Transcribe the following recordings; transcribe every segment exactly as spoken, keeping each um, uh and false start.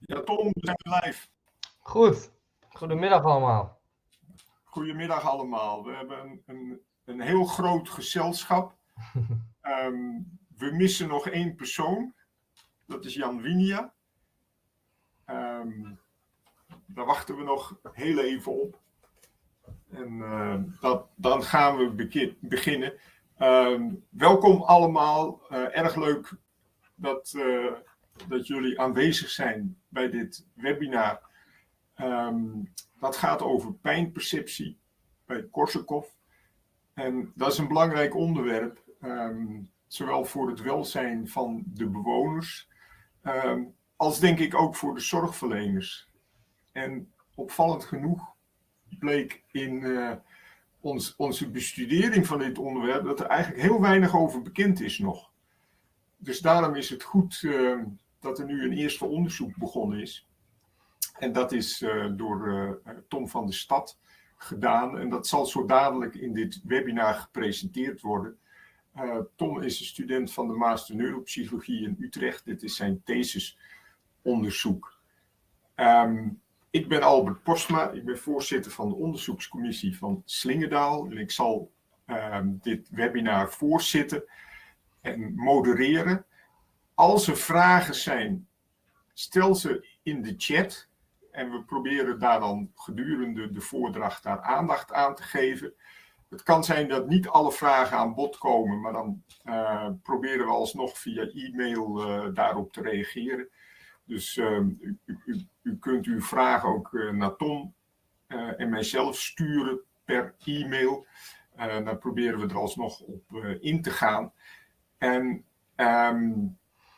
Ja, Tom, we zijn live. Goed, goedemiddag allemaal. Goedemiddag allemaal. We hebben een, een, een heel groot gezelschap. um, we missen nog één persoon. Dat is Jan Winia. Um, daar wachten we nog heel even op. En uh, dat, dan gaan we beki- beginnen. Um, welkom allemaal. Uh, erg leuk dat, uh, dat jullie aanwezig zijn bij dit webinar. Um, dat gaat over pijnperceptie bij Korsakoff. En dat is een belangrijk onderwerp, um, zowel voor het welzijn van de bewoners, um, als denk ik ook voor de zorgverleners. En opvallend genoeg bleek in uh, ons, onze bestudering van dit onderwerp dat er eigenlijk heel weinig over bekend is nog. Dus daarom is het goed uh, dat er nu een eerste onderzoek begonnen is. En dat is uh, door uh, Tom van der Stad gedaan. En dat zal zo dadelijk in dit webinar gepresenteerd worden. Uh, Tom is een student van de Master Neuropsychologie in Utrecht. Dit is zijn thesisonderzoek. Um, ik ben Albert Postma. Ik ben voorzitter van de onderzoekscommissie van Slingedaal. En ik zal um, dit webinar voorzitten en modereren. Als er vragen zijn, stel ze in de chat. En we proberen daar dan gedurende de voordracht daar aandacht aan te geven. Het kan zijn dat niet alle vragen aan bod komen, maar dan uh, proberen we alsnog via e-mail uh, daarop te reageren. Dus uh, u, u, u kunt uw vragen ook uh, naar Tom uh, en mijzelf sturen per e-mail. Uh, dan proberen we er alsnog op uh, in te gaan. En um,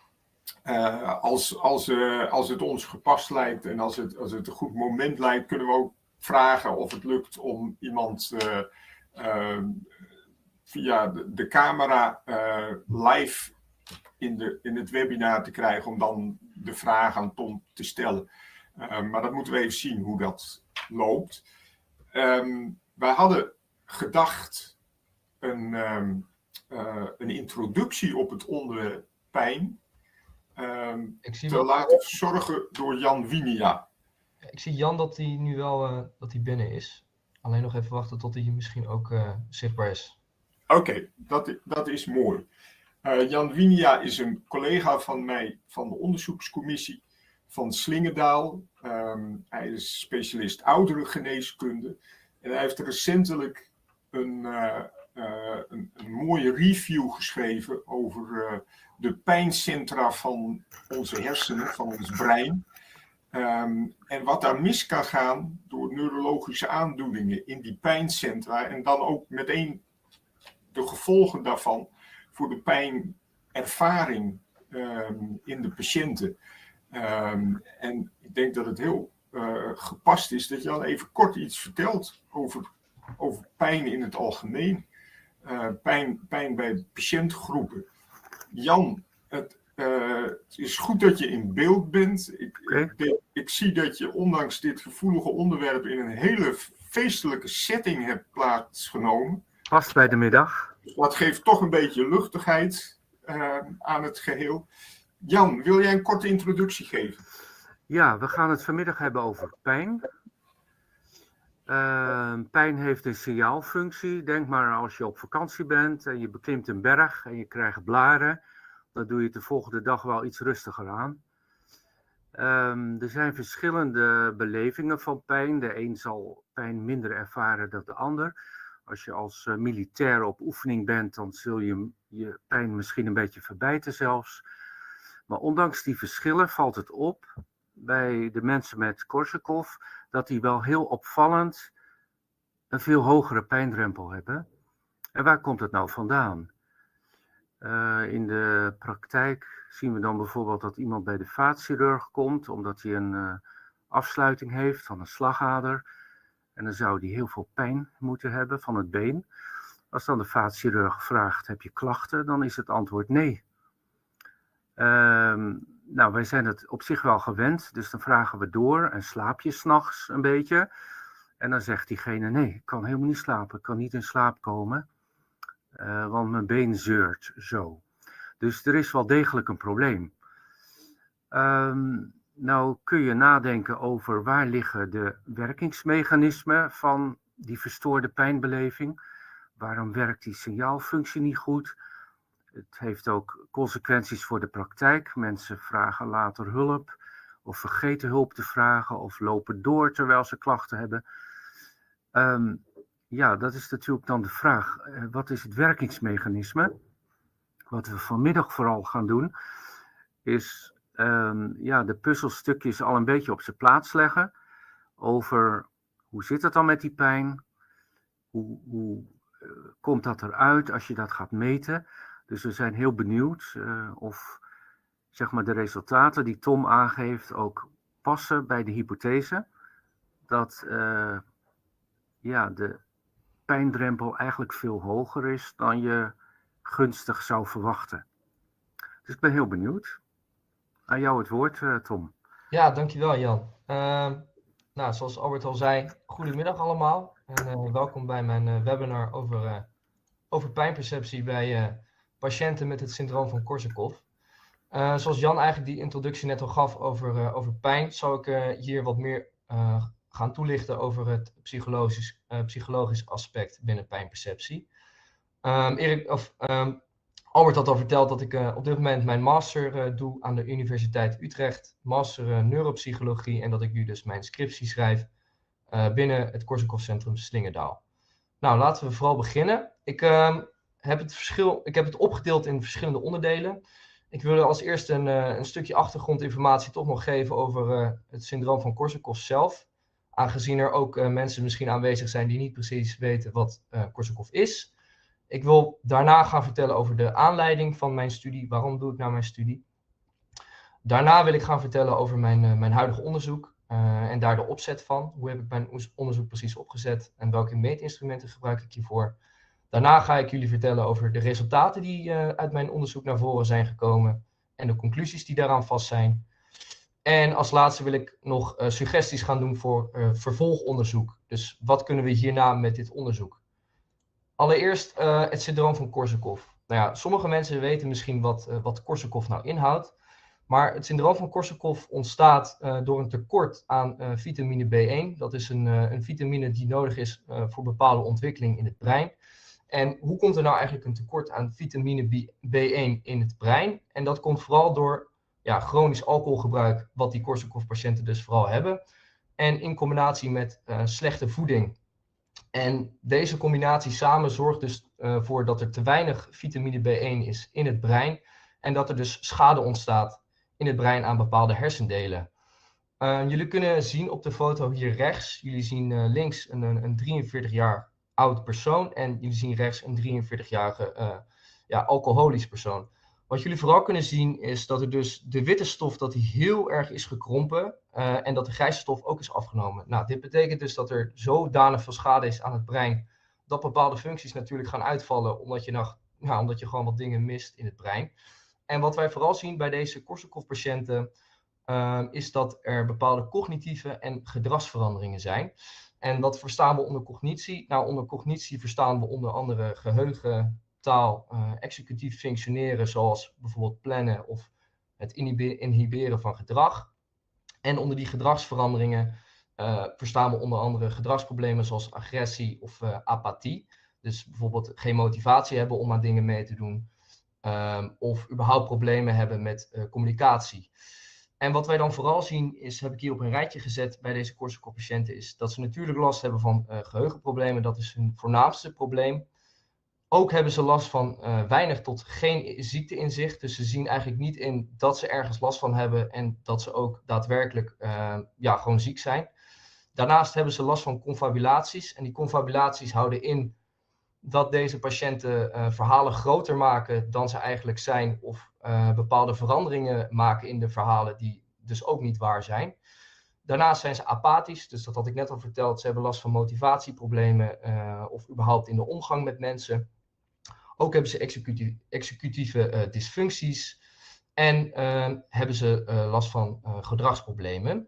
Uh, als, als, uh, als het ons gepast lijkt en als het, als het een goed moment lijkt, kunnen we ook vragen of het lukt om iemand uh, uh, via de, de camera uh, live in, de, in het webinar te krijgen om dan de vraag aan Tom te stellen. Uh, maar dat moeten we even zien hoe dat loopt. Um, wij hadden gedacht een, um, uh, een introductie op het onderwerp pijn Um, te wel... laten verzorgen door Jan Winia. Ik zie Jan dat hij nu wel uh, dat hij binnen is. Alleen nog even wachten tot hij misschien ook uh, zichtbaar is. Oké, okay, dat, dat is mooi. Uh, Jan Winia is een collega van mij van de onderzoekscommissie van Slingedaal. Um, hij is specialist ouderengeneeskunde. En hij heeft recentelijk een, uh, uh, een, een mooie review geschreven over uh, de pijncentra van onze hersenen, van ons brein. Um, en wat daar mis kan gaan door neurologische aandoeningen in die pijncentra. En dan ook meteen de gevolgen daarvan voor de pijnervaring um, in de patiënten. Um, en ik denk dat het heel uh, gepast is dat Jan even kort iets vertelt over, over pijn in het algemeen. Uh, pijn, pijn bij patiëntgroepen. Jan, het, uh, het is goed dat je in beeld bent. Ik, okay. ik, denk, ik zie dat je ondanks dit gevoelige onderwerp in een hele feestelijke setting hebt plaatsgenomen. Past bij de middag. Dat geeft toch een beetje luchtigheid uh, aan het geheel. Jan, wil jij een korte introductie geven? Ja, we gaan het vanmiddag hebben over pijn. Uh, pijn heeft een signaalfunctie. Denk maar als je op vakantie bent en je beklimt een berg en je krijgt blaren. Dan doe je het de volgende dag wel iets rustiger aan. Um, er zijn verschillende belevingen van pijn. De een zal pijn minder ervaren dan de ander. Als je als uh, militair op oefening bent, dan zul je je pijn misschien een beetje verbijten zelfs. Maar ondanks die verschillen valt het op bij de mensen met Korsakoff dat die wel heel opvallend een veel hogere pijndrempel hebben. En waar komt het nou vandaan? Uh, in de praktijk zien we dan bijvoorbeeld dat iemand bij de vaatchirurg komt omdat hij een uh, afsluiting heeft van een slagader. En dan zou die heel veel pijn moeten hebben van het been. Als dan de vaatchirurg vraagt, heb je klachten? Dan is het antwoord nee. Uh, nou, wij zijn het op zich wel gewend, dus dan vragen we door en slaap je 's nachts een beetje? En dan zegt diegene, nee, ik kan helemaal niet slapen, ik kan niet in slaap komen, uh, want mijn been zeurt zo. Dus er is wel degelijk een probleem. Um, nou kun je nadenken over waar liggen de werkingsmechanismen van die verstoorde pijnbeleving. Waarom werkt die signaalfunctie niet goed? Het heeft ook consequenties voor de praktijk. Mensen vragen later hulp of vergeten hulp te vragen of lopen door terwijl ze klachten hebben. Um, ja, dat is natuurlijk dan de vraag. Uh, wat is het werkingsmechanisme? Wat we vanmiddag vooral gaan doen is um, ja, de puzzelstukjes al een beetje op zijn plaats leggen over hoe zit het dan met die pijn? Hoe, hoe uh, komt dat eruit als je dat gaat meten? Dus we zijn heel benieuwd uh, of zeg maar, de resultaten die Tom aangeeft ook passen bij de hypothese dat uh, ja, de pijndrempel eigenlijk veel hoger is dan je gunstig zou verwachten. Dus ik ben heel benieuwd. Aan jou het woord, uh, Tom. Ja, dankjewel Jan. Uh, nou, zoals Albert al zei, goedemiddag allemaal. En uh, welkom bij mijn uh, webinar over, uh, over pijnperceptie bij uh, patiënten met het syndroom van Korsakoff. Uh, zoals Jan eigenlijk die introductie net al gaf over, uh, over pijn, zal ik uh, hier wat meer uh, gaan toelichten over het psychologisch, uh, psychologisch aspect binnen pijnperceptie. Um, Erik, of, um, Albert had al verteld dat ik uh, op dit moment mijn master uh, doe aan de Universiteit Utrecht, master uh, neuropsychologie, en dat ik nu dus mijn scriptie schrijf uh, binnen het Korsakoff Centrum Slingedaal. Nou, laten we vooral beginnen. Ik, uh, heb het verschil, ik heb het opgedeeld in verschillende onderdelen. Ik wil als eerste een, uh, een stukje achtergrondinformatie toch nog geven over uh, het syndroom van Korsakoff zelf. Aangezien er ook uh, mensen misschien aanwezig zijn die niet precies weten wat uh, Korsakoff is. Ik wil daarna gaan vertellen over de aanleiding van mijn studie. Waarom doe ik nou mijn studie? Daarna wil ik gaan vertellen over mijn, uh, mijn huidige onderzoek uh, en daar de opzet van. Hoe heb ik mijn onderzoek precies opgezet en welke meetinstrumenten gebruik ik hiervoor? Daarna ga ik jullie vertellen over de resultaten die uh, uit mijn onderzoek naar voren zijn gekomen en de conclusies die daaraan vast zijn. En als laatste wil ik nog uh, suggesties gaan doen voor uh, vervolgonderzoek. Dus wat kunnen we hierna met dit onderzoek? Allereerst uh, het syndroom van Korsakoff. Nou ja, sommige mensen weten misschien wat, uh, wat Korsakoff nou inhoudt. Maar het syndroom van Korsakoff ontstaat uh, door een tekort aan uh, vitamine B één. Dat is een, uh, een vitamine die nodig is uh, voor bepaalde ontwikkeling in het brein. En hoe komt er nou eigenlijk een tekort aan vitamine B één in het brein? En dat komt vooral door ja, chronisch alcoholgebruik, wat die Korsakoff-patiënten dus vooral hebben. En in combinatie met uh, slechte voeding. En deze combinatie samen zorgt dus uh, voor dat er te weinig vitamine B één is in het brein. En dat er dus schade ontstaat in het brein aan bepaalde hersendelen. Uh, jullie kunnen zien op de foto hier rechts. Jullie zien uh, links een, een drieënveertig jaar oud persoon. En jullie zien rechts een drieënveertig-jarige uh, ja, alcoholisch persoon. Wat jullie vooral kunnen zien is dat er dus de witte stof dat die heel erg is gekrompen uh, en dat de grijze stof ook is afgenomen. Nou, dit betekent dus dat er zodanig veel schade is aan het brein dat bepaalde functies natuurlijk gaan uitvallen omdat je, nog, nou, omdat je gewoon wat dingen mist in het brein. En wat wij vooral zien bij deze Korsakoff-patiënten uh, is dat er bepaalde cognitieve en gedragsveranderingen zijn. En wat verstaan we onder cognitie? Nou, onder cognitie verstaan we onder andere geheugen, taal, uh, executief functioneren, zoals bijvoorbeeld plannen of het inhibe- inhiberen van gedrag. En onder die gedragsveranderingen uh, verstaan we onder andere gedragsproblemen zoals agressie of uh, apathie. Dus bijvoorbeeld geen motivatie hebben om aan dingen mee te doen. Um, of überhaupt problemen hebben met uh, communicatie. En wat wij dan vooral zien is, heb ik hier op een rijtje gezet bij deze Korsakoff-patiënten, is dat ze natuurlijk last hebben van uh, geheugenproblemen. Dat is hun voornaamste probleem. Ook hebben ze last van uh, weinig tot geen ziekteinzicht. Dus ze zien eigenlijk niet in dat ze ergens last van hebben en dat ze ook daadwerkelijk uh, ja, gewoon ziek zijn. Daarnaast hebben ze last van confabulaties. En die confabulaties houden in dat deze patiënten uh, verhalen groter maken dan ze eigenlijk zijn. Of uh, bepaalde veranderingen maken in de verhalen die dus ook niet waar zijn. Daarnaast zijn ze apathisch, dus dat had ik net al verteld. Ze hebben last van motivatieproblemen uh, of überhaupt in de omgang met mensen. Ook hebben ze executie, executieve uh, dysfuncties en uh, hebben ze uh, last van uh, gedragsproblemen.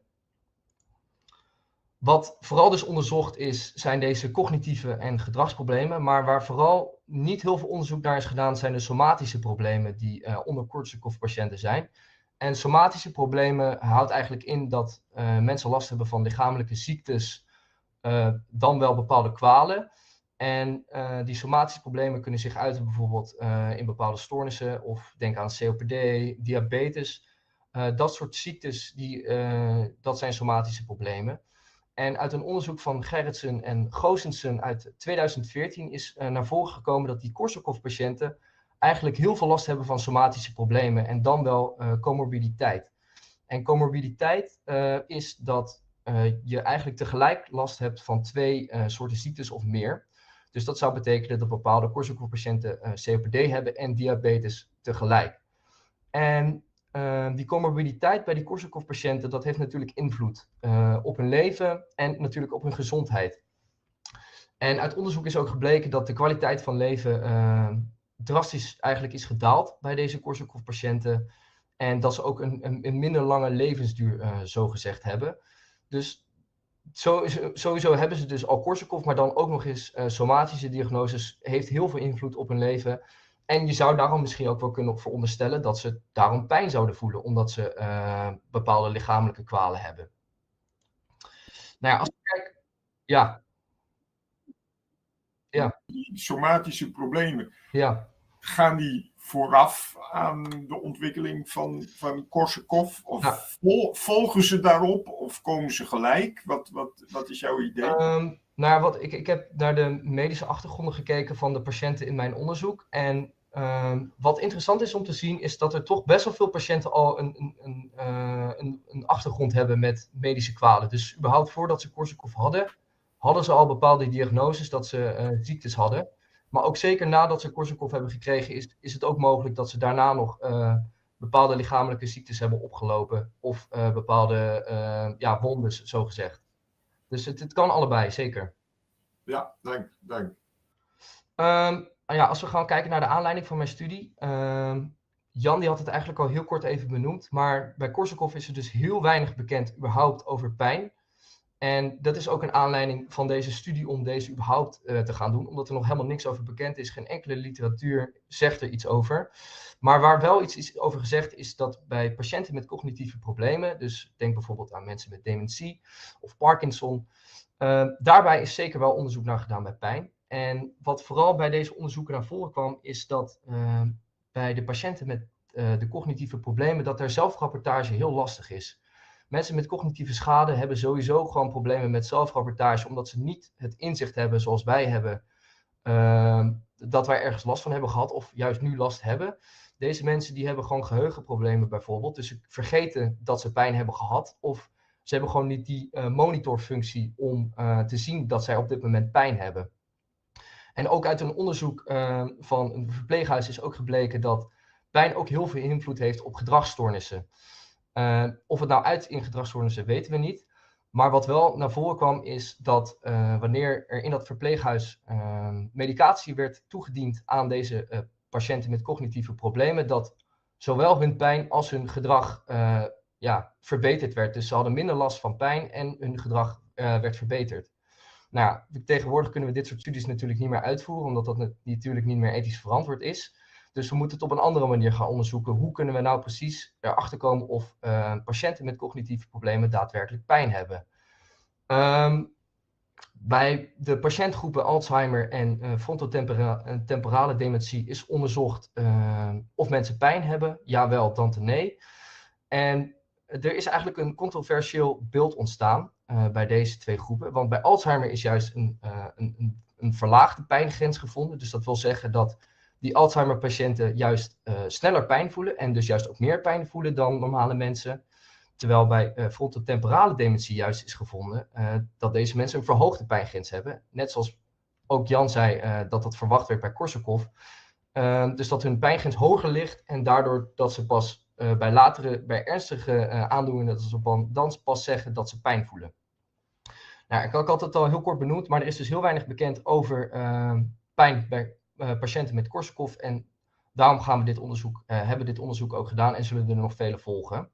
Wat vooral dus onderzocht is, zijn deze cognitieve en gedragsproblemen, maar waar vooral niet heel veel onderzoek naar is gedaan, zijn de somatische problemen die uh, onder Korsakoff-patiënten zijn. En somatische problemen houdt eigenlijk in dat uh, mensen last hebben van lichamelijke ziektes, uh, dan wel bepaalde kwalen. En uh, die somatische problemen kunnen zich uiten bijvoorbeeld uh, in bepaalde stoornissen, of denk aan C O P D, diabetes. Uh, dat soort ziektes, die, uh, dat zijn somatische problemen. En uit een onderzoek van Gerritsen en Goosensen uit tweeduizend veertien is uh, naar voren gekomen dat die Korsakoff-patiënten eigenlijk heel veel last hebben van somatische problemen en dan wel uh, comorbiditeit. En comorbiditeit uh, is dat uh, je eigenlijk tegelijk last hebt van twee uh, soorten ziektes of meer. Dus dat zou betekenen dat bepaalde Korsakoff-patiënten uh, C O P D hebben en diabetes tegelijk. En uh, die comorbiditeit bij die Korsakoff-patiënten, dat heeft natuurlijk invloed uh, op hun leven en natuurlijk op hun gezondheid. En uit onderzoek is ook gebleken dat de kwaliteit van leven uh, drastisch eigenlijk is gedaald bij deze Korsakoff-patiënten. En dat ze ook een, een, een minder lange levensduur uh, zogezegd hebben. Dus sowieso, sowieso hebben ze dus al Korsakoff, maar dan ook nog eens uh, somatische diagnoses. Heeft heel veel invloed op hun leven. En je zou daarom misschien ook wel kunnen veronderstellen dat ze daarom pijn zouden voelen. Omdat ze uh, bepaalde lichamelijke kwalen hebben. Nou ja, als we kijken... Ja. Ja. Die somatische problemen, ja. gaan die vooraf aan de ontwikkeling van, van Korsakoff? Of ja. vol, volgen ze daarop of komen ze gelijk? Wat, wat, wat is jouw idee? Um, nou, wat, ik, ik heb naar de medische achtergronden gekeken van de patiënten in mijn onderzoek. En um, wat interessant is om te zien is dat er toch best wel veel patiënten al een, een, een, uh, een, een achtergrond hebben met medische kwalen. Dus überhaupt voordat ze Korsakoff hadden, hadden ze al bepaalde diagnoses dat ze uh, ziektes hadden. Maar ook zeker nadat ze Korsakoff hebben gekregen, is, is het ook mogelijk dat ze daarna nog uh, bepaalde lichamelijke ziektes hebben opgelopen. Of uh, bepaalde uh, ja, wondes, zogezegd. Dus het, het kan allebei, zeker. Ja, dank. dank. Um, ja, als we gaan kijken naar de aanleiding van mijn studie. Um, Jan die had het eigenlijk al heel kort even benoemd. Maar bij Korsakoff is er dus heel weinig bekend überhaupt over pijn. En dat is ook een aanleiding van deze studie om deze überhaupt uh, te gaan doen. Omdat er nog helemaal niks over bekend is. Geen enkele literatuur zegt er iets over. Maar waar wel iets is over gezegd is dat bij patiënten met cognitieve problemen. Dus denk bijvoorbeeld aan mensen met dementie of Parkinson. Uh, daarbij is zeker wel onderzoek naar gedaan bij pijn. En wat vooral bij deze onderzoeken naar voren kwam is dat uh, bij de patiënten met uh, de cognitieve problemen. Dat er zelfrapportage heel lastig is. Mensen met cognitieve schade hebben sowieso gewoon problemen met zelfrapportage, omdat ze niet het inzicht hebben zoals wij hebben, uh, dat wij ergens last van hebben gehad of juist nu last hebben. Deze mensen die hebben gewoon geheugenproblemen bijvoorbeeld, dus ze vergeten dat ze pijn hebben gehad of ze hebben gewoon niet die uh, monitorfunctie om uh, te zien dat zij op dit moment pijn hebben. En ook uit een onderzoek uh, van een verpleeghuis is ook gebleken dat pijn ook heel veel invloed heeft op gedragsstoornissen. Uh, of het nou uit in gedragsstoornissen weten we niet. Maar wat wel naar voren kwam is dat uh, wanneer er in dat verpleeghuis uh, medicatie werd toegediend aan deze uh, patiënten met cognitieve problemen, dat zowel hun pijn als hun gedrag uh, ja, verbeterd werd. Dus ze hadden minder last van pijn en hun gedrag uh, werd verbeterd. Nou, tegenwoordig kunnen we dit soort studies natuurlijk niet meer uitvoeren, omdat dat natuurlijk niet meer ethisch verantwoord is. Dus we moeten het op een andere manier gaan onderzoeken. Hoe kunnen we nou precies erachter komen of uh, patiënten met cognitieve problemen daadwerkelijk pijn hebben? Um, bij de patiëntgroepen Alzheimer en uh, frontotemporale dementie is onderzocht uh, of mensen pijn hebben. Jawel, dan te nee. En er is eigenlijk een controversieel beeld ontstaan uh, bij deze twee groepen. Want bij Alzheimer is juist een, uh, een, een, een verlaagde pijngrens gevonden. Dus dat wil zeggen dat die Alzheimer-patiënten juist uh, sneller pijn voelen en dus juist ook meer pijn voelen dan normale mensen. Terwijl bij uh, frontotemporale dementie juist is gevonden uh, dat deze mensen een verhoogde pijngrens hebben. Net zoals ook Jan zei uh, dat dat verwacht werd bij Korsakoff. Uh, dus dat hun pijngrens hoger ligt en daardoor dat ze pas uh, bij latere, bij ernstige uh, aandoeningen, dat ze dan pas zeggen dat ze pijn voelen. Nou, ik had het altijd al heel kort benoemd, maar er is dus heel weinig bekend over uh, pijn bij Uh, patiënten met Korsakoff en daarom gaan we dit onderzoek, uh, hebben we dit onderzoek ook gedaan en zullen er nog vele volgen.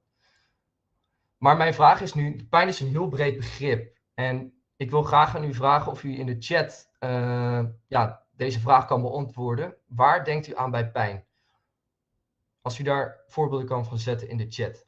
Maar mijn vraag is nu, pijn is een heel breed begrip en ik wil graag aan u vragen of u in de chat uh, ja, deze vraag kan beantwoorden. Waar denkt u aan bij pijn? Als u daar voorbeelden kan van zetten in de chat.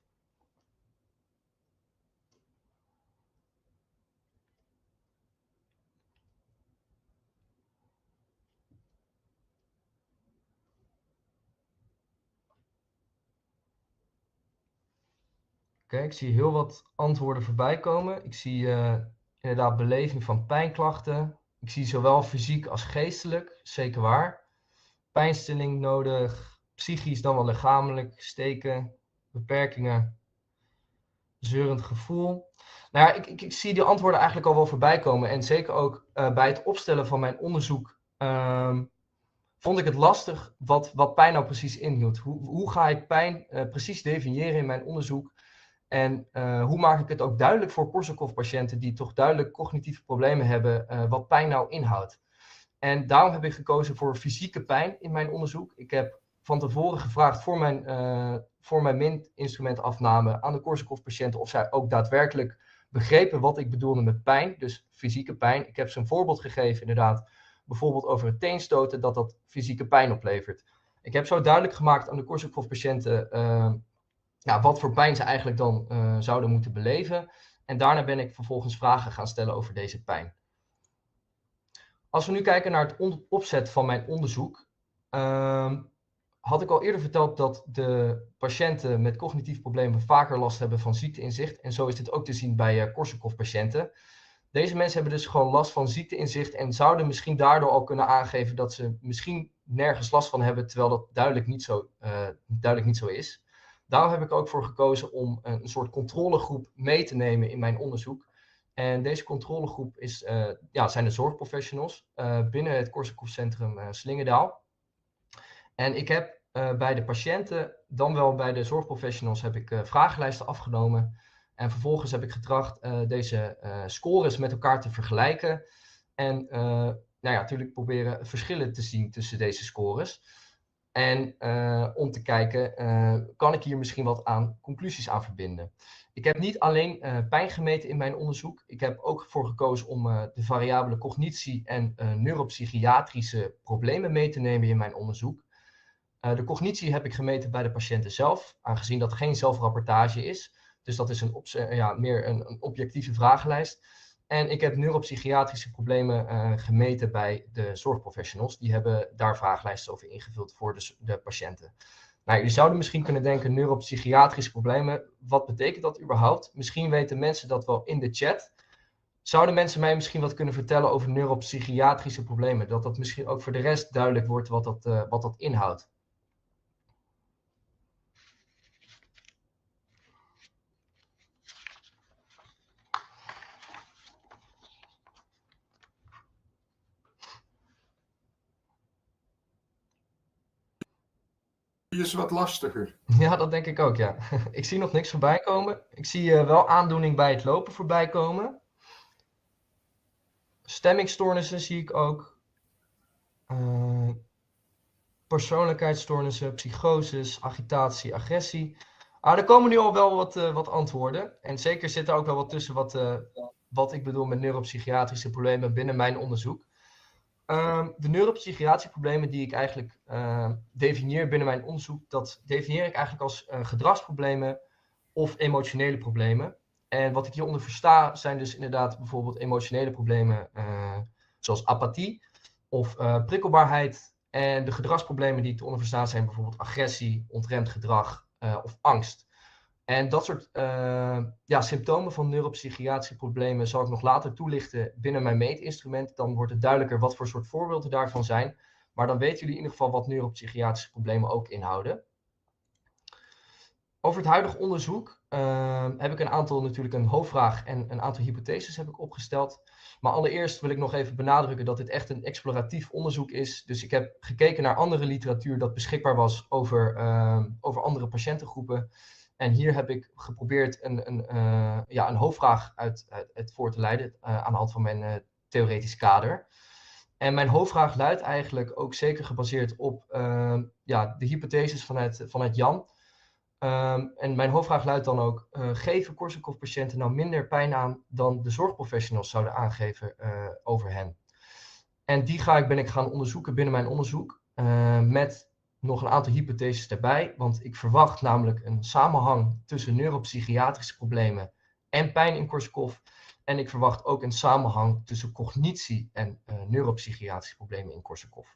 Oké, ik zie heel wat antwoorden voorbij komen. Ik zie uh, inderdaad beleving van pijnklachten. Ik zie zowel fysiek als geestelijk, zeker waar. Pijnstilling nodig, psychisch dan wel lichamelijk, steken, beperkingen, zeurend gevoel. Nou ja, ik, ik, ik zie die antwoorden eigenlijk al wel voorbij komen. En zeker ook uh, bij het opstellen van mijn onderzoek um, vond ik het lastig wat, wat pijn nou precies inhield. Hoe, hoe ga ik pijn uh, precies definiëren in mijn onderzoek? En uh, hoe maak ik het ook duidelijk voor Korsakoff-patiënten die toch duidelijk cognitieve problemen hebben, uh, wat pijn nou inhoudt. En daarom heb ik gekozen voor fysieke pijn in mijn onderzoek. Ik heb van tevoren gevraagd voor mijn, uh, voor mijn M I N T-instrumentafname aan de Korsakoff-patiënten of zij ook daadwerkelijk begrepen wat ik bedoelde met pijn, dus fysieke pijn. Ik heb ze een voorbeeld gegeven, inderdaad, bijvoorbeeld over het teenstoten, dat dat fysieke pijn oplevert. Ik heb zo duidelijk gemaakt aan de Korsakoff-patiënten uh, ja, wat voor pijn ze eigenlijk dan uh, zouden moeten beleven. En daarna ben ik vervolgens vragen gaan stellen over deze pijn. Als we nu kijken naar het opzet van mijn onderzoek, uh, had ik al eerder verteld dat de patiënten met cognitieve problemen vaker last hebben van ziekteinzicht. En zo is dit ook te zien bij uh, Korsakoff-patiënten. Deze mensen hebben dus gewoon last van ziekteinzicht en zouden misschien daardoor al kunnen aangeven dat ze misschien nergens last van hebben, terwijl dat duidelijk niet zo, uh, duidelijk niet zo is. Daarom heb ik ook voor gekozen om een soort controlegroep mee te nemen in mijn onderzoek. En deze controlegroep is, uh, ja, zijn de zorgprofessionals uh, binnen het Korsakoff-centrum uh, Slingedaal. En ik heb uh, bij de patiënten, dan wel bij de zorgprofessionals, heb ik uh, vragenlijsten afgenomen. En vervolgens heb ik getracht uh, deze uh, scores met elkaar te vergelijken. En uh, nou ja, natuurlijk proberen verschillen te zien tussen deze scores. En uh, om te kijken, uh, kan ik hier misschien wat aan conclusies aan verbinden. Ik heb niet alleen uh, pijn gemeten in mijn onderzoek. Ik heb ook voor gekozen om uh, de variabele cognitie en uh, neuropsychiatrische problemen mee te nemen in mijn onderzoek. Uh, de cognitie heb ik gemeten bij de patiënten zelf, aangezien dat geen zelfrapportage is. Dus dat is een ja, meer een, een objectieve vragenlijst. En ik heb neuropsychiatrische problemen uh, gemeten bij de zorgprofessionals. Die hebben daar vragenlijsten over ingevuld voor de, de patiënten. Nou, jullie zouden misschien kunnen denken, neuropsychiatrische problemen, wat betekent dat überhaupt? Misschien weten mensen dat wel in de chat. Zouden mensen mij misschien wat kunnen vertellen over neuropsychiatrische problemen? Dat dat misschien ook voor de rest duidelijk wordt wat dat, uh, wat dat inhoudt. Die is wat lastiger. Ja, dat denk ik ook, ja. Ik zie nog niks voorbij komen. Ik zie uh, wel aandoening bij het lopen voorbij komen. Stemmingstoornissen zie ik ook. Uh, persoonlijkheidsstoornissen, psychoses, agitatie, agressie. Ah, er komen nu al wel wat, uh, wat antwoorden. En zeker zit er ook wel wat tussen wat, uh, wat ik bedoel met neuropsychiatrische problemen binnen mijn onderzoek. Uh, de neuropsychiatrische problemen die ik eigenlijk uh, definieer binnen mijn onderzoek, dat definieer ik eigenlijk als uh, gedragsproblemen of emotionele problemen. En wat ik hieronder versta zijn dus inderdaad bijvoorbeeld emotionele problemen uh, zoals apathie of uh, prikkelbaarheid. En de gedragsproblemen die ik eronder versta zijn bijvoorbeeld agressie, ontremd gedrag uh, of angst. En dat soort uh, ja, symptomen van neuropsychiatrische problemen zal ik nog later toelichten binnen mijn meetinstrument. Dan wordt het duidelijker wat voor soort voorbeelden daarvan zijn. Maar dan weten jullie in ieder geval wat neuropsychiatrische problemen ook inhouden. Over het huidige onderzoek uh, heb ik een aantal, natuurlijk een hoofdvraag en een aantal hypotheses heb ik opgesteld. Maar allereerst wil ik nog even benadrukken dat dit echt een exploratief onderzoek is. Dus ik heb gekeken naar andere literatuur dat beschikbaar was over, uh, over andere patiëntengroepen. En hier heb ik geprobeerd een, een, uh, ja, een hoofdvraag uit, uit, uit voor te leiden uh, aan de hand van mijn uh, theoretisch kader. En mijn hoofdvraag luidt eigenlijk ook zeker gebaseerd op uh, ja, de hypotheses vanuit, vanuit Jan. Um, en mijn hoofdvraag luidt dan ook, uh, geven Korsakoff-patiënten nou minder pijn aan dan de zorgprofessionals zouden aangeven uh, over hen? En die ga ik, ben ik gaan onderzoeken binnen mijn onderzoek uh, met nog een aantal hypotheses daarbij, want ik verwacht namelijk een samenhang tussen neuropsychiatrische problemen en pijn in Korsakoff. En ik verwacht ook een samenhang tussen cognitie en uh, neuropsychiatrische problemen in Korsakoff.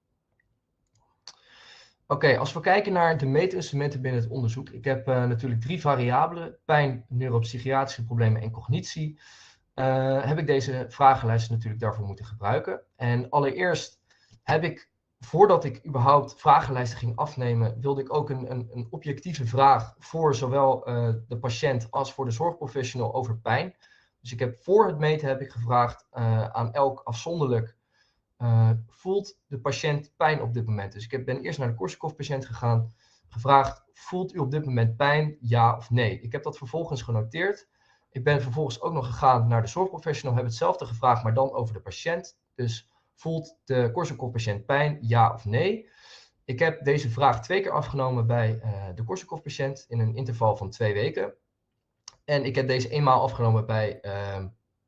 Oké, okay, als we kijken naar de meetinstrumenten binnen het onderzoek. Ik heb uh, natuurlijk drie variabelen: pijn, neuropsychiatrische problemen en cognitie. Uh, heb ik deze vragenlijst natuurlijk daarvoor moeten gebruiken. En allereerst heb ik, voordat ik überhaupt vragenlijsten ging afnemen, wilde ik ook een, een, een objectieve vraag voor zowel uh, de patiënt als voor de zorgprofessional over pijn. Dus ik heb voor het meten heb ik gevraagd uh, aan elk afzonderlijk, uh, voelt de patiënt pijn op dit moment? Dus ik heb, ben eerst naar de Korsakoff-patiënt gegaan, gevraagd, voelt u op dit moment pijn, ja of nee? Ik heb dat vervolgens genoteerd. Ik ben vervolgens ook nog gegaan naar de zorgprofessional, heb hetzelfde gevraagd, maar dan over de patiënt. Dus voelt de Korsakoff-patiënt pijn, ja of nee? Ik heb deze vraag twee keer afgenomen bij uh, de Korsakoff-patiënt in een interval van twee weken. En ik heb deze eenmaal afgenomen bij uh,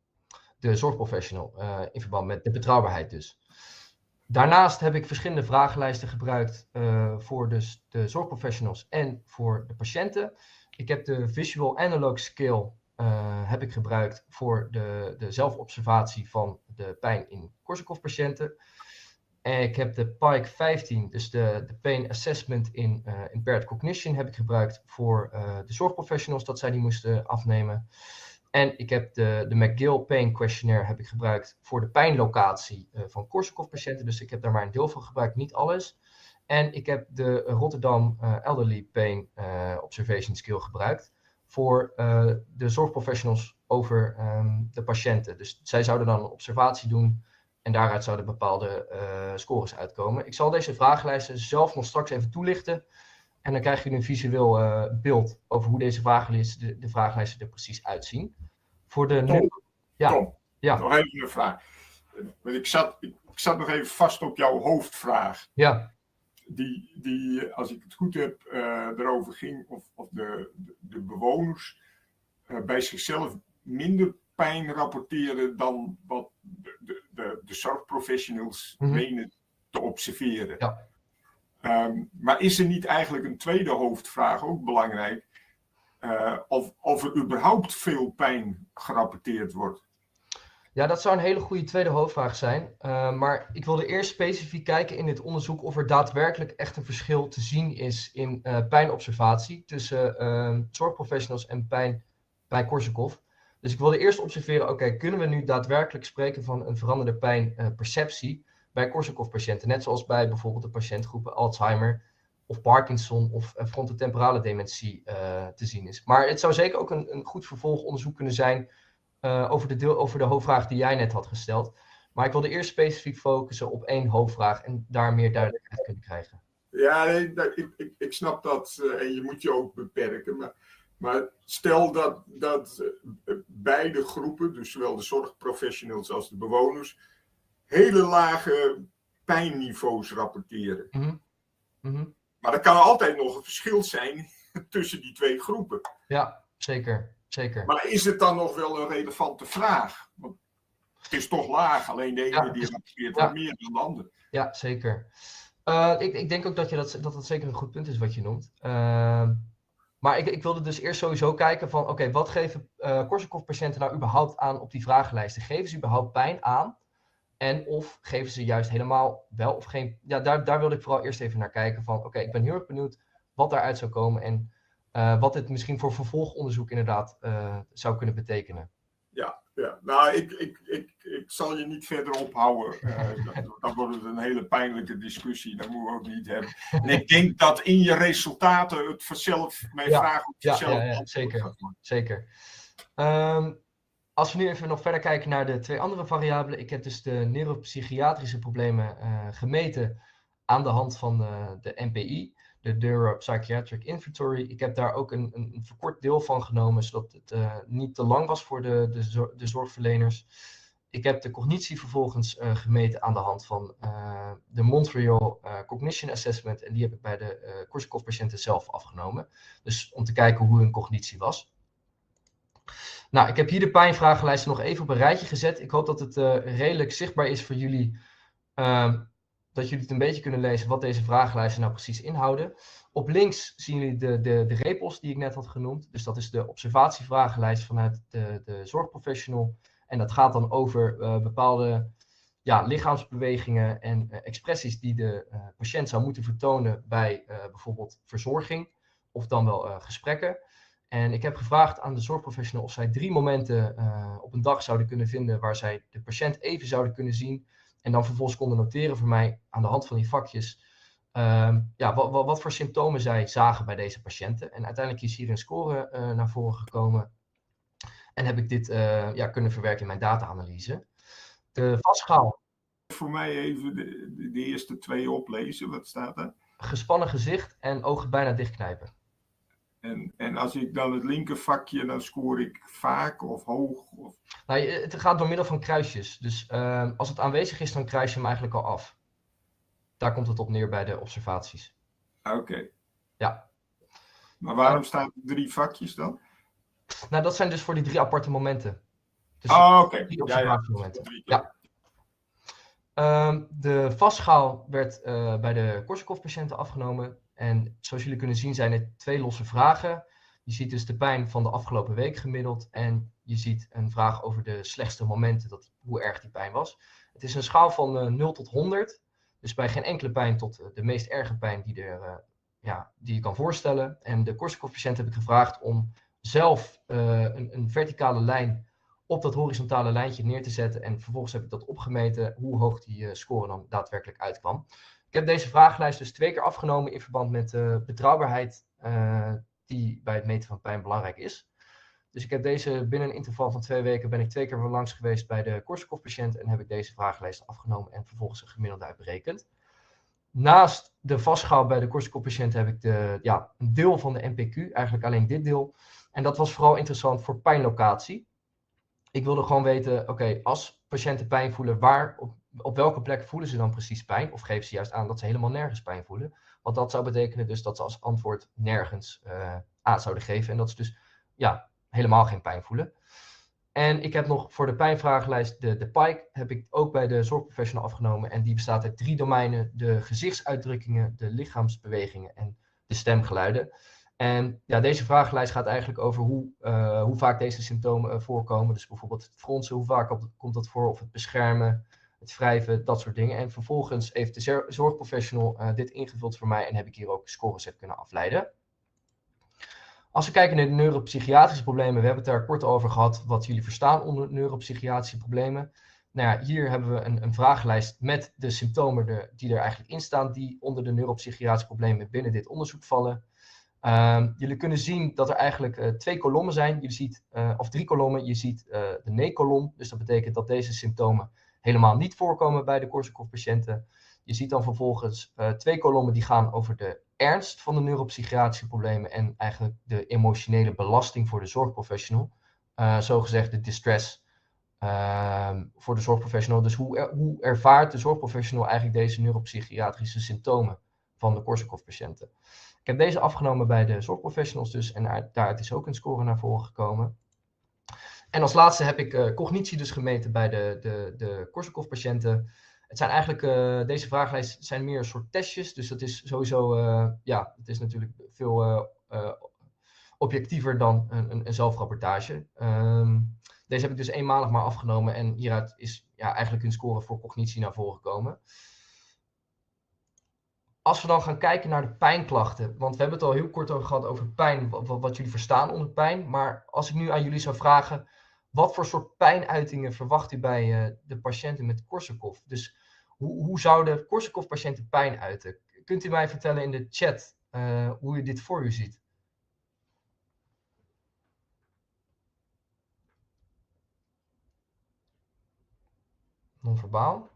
de zorgprofessional uh, in verband met de betrouwbaarheid dus. Daarnaast heb ik verschillende vragenlijsten gebruikt uh, voor dus de zorgprofessionals en voor de patiënten. Ik heb de Visual Analog Scale uh, heb ik gebruikt voor de, de zelfobservatie van de pijn in Korsakoff-patiënten. En ik heb de P I C vijftien, dus de, de Pain Assessment in uh, Impaired Cognition, heb ik gebruikt voor uh, de zorgprofessionals, dat zij die moesten afnemen. En ik heb de, de McGill Pain Questionnaire heb ik gebruikt voor de pijnlocatie uh, van Korsakoff-patiënten. Dus ik heb daar maar een deel van gebruikt, niet alles. En ik heb de Rotterdam uh, Elderly Pain uh, Observation Scale gebruikt voor uh, de zorgprofessionals over um, de patiënten. Dus zij zouden dan een observatie doen en daaruit zouden bepaalde uh, scores uitkomen. Ik zal deze vragenlijsten zelf nog straks even toelichten. En dan krijg je een visueel uh, beeld over hoe deze vragenlijsten, de, de vragenlijsten er precies uitzien. Voor de... Tom, ja. Tom ja. nog even een vraag. Ik zat, ik, ik zat nog even vast op jouw hoofdvraag. Ja. Die, die, als ik het goed heb, uh, erover ging of, of de, de, de bewoners uh, bij zichzelf minder pijn rapporteren dan wat de, de, de, de zorgprofessionals mm-hmm. menen te observeren. Ja. Um, maar is er niet eigenlijk een tweede hoofdvraag ook belangrijk? Uh, of, of er überhaupt veel pijn gerapporteerd wordt? Ja, dat zou een hele goede tweede hoofdvraag zijn. Uh, maar ik wilde eerst specifiek kijken in dit onderzoek of er daadwerkelijk echt een verschil te zien is in uh, pijnobservatie tussen uh, zorgprofessionals en pijn bij Korsakoff. Dus ik wilde eerst observeren, oké, okay, kunnen we nu daadwerkelijk spreken van een veranderde pijnperceptie uh, bij Korsakoff-patiënten? Net zoals bij bijvoorbeeld de patiëntgroepen Alzheimer of Parkinson of uh, frontotemporale dementie uh, te zien is. Maar het zou zeker ook een, een goed vervolgonderzoek kunnen zijn uh, over, de deel, over de hoofdvraag die jij net had gesteld. Maar ik wilde eerst specifiek focussen op één hoofdvraag en daar meer duidelijkheid kunnen krijgen. Ja, nee, ik, ik, ik snap dat uh, en je moet je ook beperken. Maar, maar stel dat, dat uh, beide groepen, dus zowel de zorgprofessionals als de bewoners, hele lage pijnniveaus rapporteren. Mm-hmm. Mm-hmm. Maar er kan altijd nog een verschil zijn tussen die twee groepen. Ja, zeker. zeker. Maar is het dan nog wel een relevante vraag? Want het is toch laag, alleen de ene ja, die rapporteert ja. wat meer dan de andere. Ja, zeker. Uh, ik, ik denk ook dat, je dat, dat dat zeker een goed punt is wat je noemt. Uh, maar ik, ik wilde dus eerst sowieso kijken van, oké, okay, wat geven uh, Korsakoff-patiënten nou überhaupt aan op die vragenlijsten? Geven ze überhaupt pijn aan? En of geven ze juist helemaal wel of geen... Ja, daar, daar wilde ik vooral eerst even naar kijken van... Oké, okay, ik ben heel erg benieuwd wat daaruit zou komen... en uh, wat dit misschien voor vervolgonderzoek inderdaad uh, zou kunnen betekenen. Ja, ja. Nou, ik, ik, ik, ik zal je niet verder ophouden. Uh, dan, dan wordt het een hele pijnlijke discussie. Dat moeten we ook niet hebben. En ik denk dat in je resultaten het vanzelf... Mijn ja, vraag op jezelf... Ja, ja, ja, zeker, zeker. Um, Als we nu even nog verder kijken naar de twee andere variabelen. Ik heb dus de neuropsychiatrische problemen uh, gemeten aan de hand van uh, de N P I, de Neuropsychiatric Inventory. Ik heb daar ook een, een, een verkort deel van genomen, zodat het uh, niet te lang was voor de, de, zor- de zorgverleners. Ik heb de cognitie vervolgens uh, gemeten aan de hand van uh, de Montreal uh, Cognition Assessment. En die heb ik bij de uh, Korsakoff-patiënten zelf afgenomen. Dus om te kijken hoe hun cognitie was. Nou, ik heb hier de pijnvragenlijsten nog even op een rijtje gezet. Ik hoop dat het uh, redelijk zichtbaar is voor jullie. Uh, dat jullie het een beetje kunnen lezen wat deze vragenlijsten nou precies inhouden. Op links zien jullie de, de, de repos die ik net had genoemd. Dus dat is de observatievragenlijst vanuit de, de zorgprofessional. En dat gaat dan over uh, bepaalde ja, lichaamsbewegingen en uh, expressies die de uh, patiënt zou moeten vertonen bij uh, bijvoorbeeld verzorging of dan wel uh, gesprekken. En ik heb gevraagd aan de zorgprofessional of zij drie momenten uh, op een dag zouden kunnen vinden waar zij de patiënt even zouden kunnen zien en dan vervolgens konden noteren voor mij aan de hand van die vakjes uh, ja, wat, wat, wat voor symptomen zij zagen bij deze patiënten. En uiteindelijk is hier een score uh, naar voren gekomen en heb ik dit uh, ja, kunnen verwerken in mijn data-analyse. De vastschaal. Voor mij even de, de, de eerste twee oplezen. Wat staat er? Gespannen gezicht en ogen bijna dichtknijpen. En, en als ik dan het linker vakje, dan scoor ik vaak of hoog? Of... Nou, het gaat door middel van kruisjes. Dus uh, als het aanwezig is, dan kruis je hem eigenlijk al af. Daar komt het op neer bij de observaties. Oké. Okay. Ja. Maar waarom staan er drie vakjes dan? Nou, dat zijn dus voor die drie aparte momenten. Dus oh, oké. Okay. Die observatiemomenten. Ja, ja. ja. Um, de vastschaal werd uh, bij de Korsakoff-patiënten afgenomen. En zoals jullie kunnen zien zijn het twee losse vragen. Je ziet dus de pijn van de afgelopen week gemiddeld. En je ziet een vraag over de slechtste momenten, dat, hoe erg die pijn was. Het is een schaal van uh, nul tot honderd. Dus bij geen enkele pijn tot uh, de meest erge pijn die, er, uh, ja, die je kan voorstellen. En de Korsakoff-patiënt heb ik gevraagd om zelf uh, een, een verticale lijn op dat horizontale lijntje neer te zetten. En vervolgens heb ik dat opgemeten hoe hoog die uh, score dan daadwerkelijk uitkwam. Ik heb deze vragenlijst dus twee keer afgenomen in verband met de uh, betrouwbaarheid uh, die bij het meten van pijn belangrijk is. Dus ik heb deze binnen een interval van twee weken ben ik twee keer langs geweest bij de Korsakoff-patiënt en heb ik deze vragenlijst afgenomen en vervolgens een gemiddelde uitberekend. Naast de vastschaal bij de Korsakoff-patiënt heb ik de, ja, een deel van de N P Q, eigenlijk alleen dit deel. En dat was vooral interessant voor pijnlocatie. Ik wilde gewoon weten, oké, okay, als patiënten pijn voelen, waar, op, op welke plek voelen ze dan precies pijn? Of geven ze juist aan dat ze helemaal nergens pijn voelen? Want dat zou betekenen dus dat ze als antwoord nergens uh, aan zouden geven. En dat ze dus ja, helemaal geen pijn voelen. En ik heb nog voor de pijnvragenlijst de, de P I C, heb ik ook bij de zorgprofessional afgenomen. En die bestaat uit drie domeinen, de gezichtsuitdrukkingen, de lichaamsbewegingen en de stemgeluiden. En ja, deze vragenlijst gaat eigenlijk over hoe, uh, hoe vaak deze symptomen uh, voorkomen. Dus bijvoorbeeld het fronsen, hoe vaak op, komt dat voor, of het beschermen, het wrijven, dat soort dingen. En vervolgens heeft de zorgprofessional uh, dit ingevuld voor mij en heb ik hier ook een scoreset kunnen afleiden. Als we kijken naar de neuropsychiatrische problemen, we hebben het daar kort over gehad wat jullie verstaan onder neuropsychiatrische problemen. Nou ja, hier hebben we een, een vragenlijst met de symptomen de, die er eigenlijk in staan, die onder de neuropsychiatrische problemen binnen dit onderzoek vallen. Um, jullie kunnen zien dat er eigenlijk uh, twee kolommen zijn, je ziet, uh, of drie kolommen. Je ziet uh, de nee-kolom, dus dat betekent dat deze symptomen helemaal niet voorkomen bij de Korsakoff-patiënten. Je ziet dan vervolgens uh, twee kolommen die gaan over de ernst van de neuropsychiatrische problemen en eigenlijk de emotionele belasting voor de zorgprofessional. Uh, zogezegd de distress uh, voor de zorgprofessional. Dus hoe, er, hoe ervaart de zorgprofessional eigenlijk deze neuropsychiatrische symptomen van de Korsakoff-patiënten? Ik heb deze afgenomen bij de zorgprofessionals dus en daaruit is ook een score naar voren gekomen. En als laatste heb ik uh, cognitie dus gemeten bij de, de, de Korsakoff-patiënten. Het zijn eigenlijk, uh, deze vragenlijst zijn meer een soort testjes, dus dat is sowieso, uh, ja, het is natuurlijk veel uh, uh, objectiever dan een, een, een zelfrapportage. Um, deze heb ik dus eenmalig maar afgenomen en hieruit is ja, eigenlijk een score voor cognitie naar voren gekomen. Als we dan gaan kijken naar de pijnklachten, want we hebben het al heel kort over gehad over pijn, wat, wat jullie verstaan onder pijn, maar als ik nu aan jullie zou vragen, wat voor soort pijnuitingen verwacht u bij uh, de patiënten met Korsakoff? Dus hoe, hoe zouden Korsakoff-patiënten pijn uiten? Kunt u mij vertellen in de chat uh, hoe u dit voor u ziet? Non-verbaal.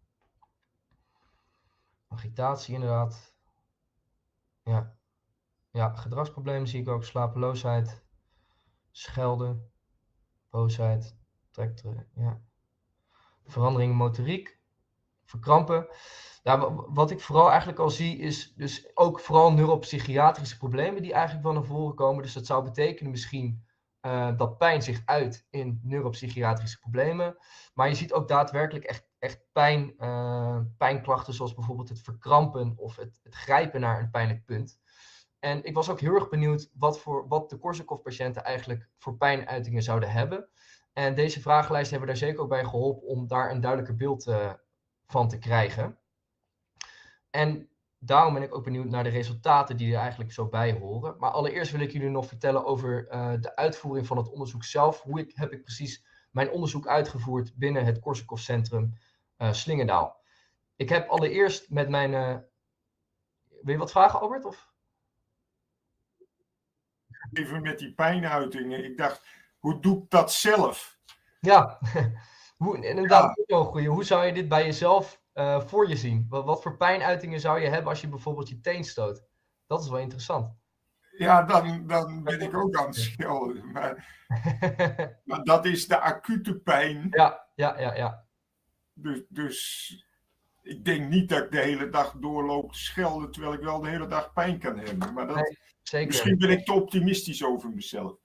Agitatie inderdaad. Ja. Ja, gedragsproblemen zie ik ook. Slapeloosheid, schelden, boosheid, trekteren, ja. Verandering in motoriek, verkrampen. Ja, wat ik vooral eigenlijk al zie is dus ook vooral neuropsychiatrische problemen die eigenlijk wel naar voren komen. Dus dat zou betekenen misschien uh, dat pijn zich uit in neuropsychiatrische problemen. Maar je ziet ook daadwerkelijk echt, echt pijn, uh, pijnklachten zoals bijvoorbeeld het verkrampen of het, het grijpen naar een pijnlijk punt. En ik was ook heel erg benieuwd wat, voor, wat de Korsakoff-patiënten eigenlijk voor pijnuitingen zouden hebben. En deze vragenlijst hebben daar zeker ook bij geholpen om daar een duidelijker beeld uh, van te krijgen. En daarom ben ik ook benieuwd naar de resultaten die er eigenlijk zo bij horen. Maar allereerst wil ik jullie nog vertellen over uh, de uitvoering van het onderzoek zelf. Hoe ik, heb ik precies mijn onderzoek uitgevoerd binnen het Korsakoff Centrum uh, Slingendaal. Ik heb allereerst met mijn... Uh... Wil je wat vragen, Albert? Of? Even met die pijnuitingen. Ik dacht, hoe doe ik dat zelf? Ja, hoe, inderdaad. Ja. Ook goeie. Hoe zou je dit bij jezelf uh, voor je zien? Wat, wat voor pijnuitingen zou je hebben als je bijvoorbeeld je teen stoot? Dat is wel interessant. Ja, dan, dan ben ik ook aan het schelden. Maar, maar dat is de acute pijn. Ja, ja, ja, ja. Dus, dus ik denk niet dat ik de hele dag doorloop te schelden, terwijl ik wel de hele dag pijn kan hebben. Maar dat, nee, zeker. Misschien ben ik te optimistisch over mezelf.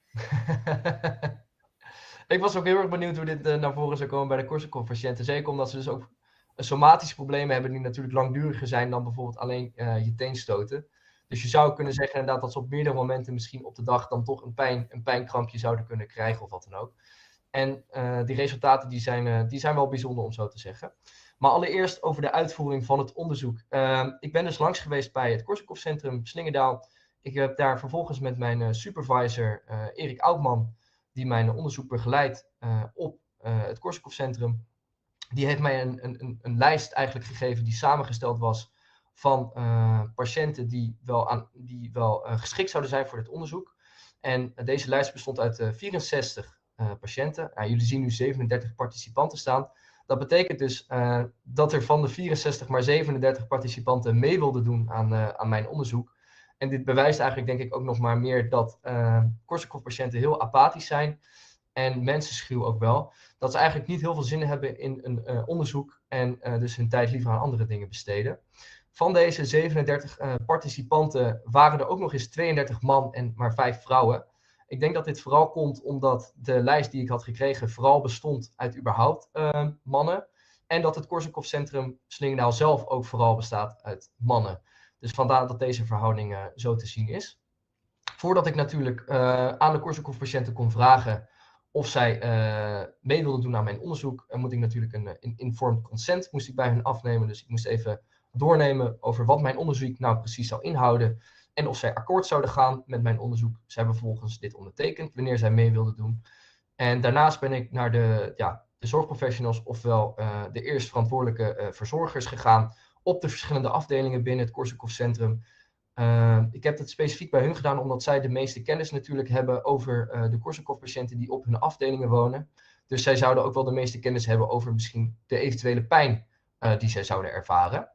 Ik was ook heel erg benieuwd hoe dit uh, naar voren zou komen bij de Korsakoff-patiënten. Zeker omdat ze dus ook somatische problemen hebben die natuurlijk langduriger zijn dan bijvoorbeeld alleen uh, je teen stoten. Dus je zou kunnen zeggen inderdaad dat ze op meerdere momenten misschien op de dag dan toch een, pijn, een pijnkrampje zouden kunnen krijgen of wat dan ook. En uh, die resultaten die zijn, uh, die zijn wel bijzonder om zo te zeggen. Maar allereerst over de uitvoering van het onderzoek. Uh, ik ben dus langs geweest bij het Korsakoff Centrum Slingendaal. Ik heb daar vervolgens met mijn uh, supervisor uh, Erik Oudman, die mijn onderzoek begeleidt uh, op uh, het Korsakoff Centrum. Die heeft mij een, een, een lijst eigenlijk gegeven die samengesteld was van uh, patiënten die wel, aan, die wel uh, geschikt zouden zijn voor dit onderzoek. En uh, deze lijst bestond uit uh, vierenzestig uh, patiënten. Uh, jullie zien nu zevenendertig participanten staan. Dat betekent dus uh, dat er van de vierenzestig maar zevenendertig participanten mee wilden doen aan, uh, aan mijn onderzoek. En dit bewijst eigenlijk denk ik ook nog maar meer dat uh, Korsakoff-patiënten heel apathisch zijn. En mensenschuw ook wel. Dat ze eigenlijk niet heel veel zin hebben in een uh, onderzoek. En uh, dus hun tijd liever aan andere dingen besteden. Van deze zevenendertig uh, participanten waren er ook nog eens tweeëndertig man en maar vijf vrouwen. Ik denk dat dit vooral komt omdat de lijst die ik had gekregen vooral bestond uit überhaupt uh, mannen. En dat het Korsakoff Centrum Slingendaal zelf ook vooral bestaat uit mannen. Dus vandaar dat deze verhouding uh, zo te zien is. Voordat ik natuurlijk uh, aan de Korsakoff-patiënten kon vragen of zij uh, mee wilden doen aan mijn onderzoek, uh, moet ik natuurlijk een, een informed consent moest ik bij hun afnemen. Dus ik moest even doornemen over wat mijn onderzoek nou precies zou inhouden en of zij akkoord zouden gaan met mijn onderzoek. Zij hebben vervolgens dit ondertekend wanneer zij mee wilden doen. En daarnaast ben ik naar de, ja, de zorgprofessionals, ofwel uh, de eerst verantwoordelijke uh, verzorgers gegaan op de verschillende afdelingen binnen het Korsakoff Centrum. Uh, ik heb het specifiek bij hun gedaan omdat zij de meeste kennis natuurlijk hebben over uh, de Korsakoff-patiënten die op hun afdelingen wonen. Dus zij zouden ook wel de meeste kennis hebben over misschien de eventuele pijn uh, die zij zouden ervaren.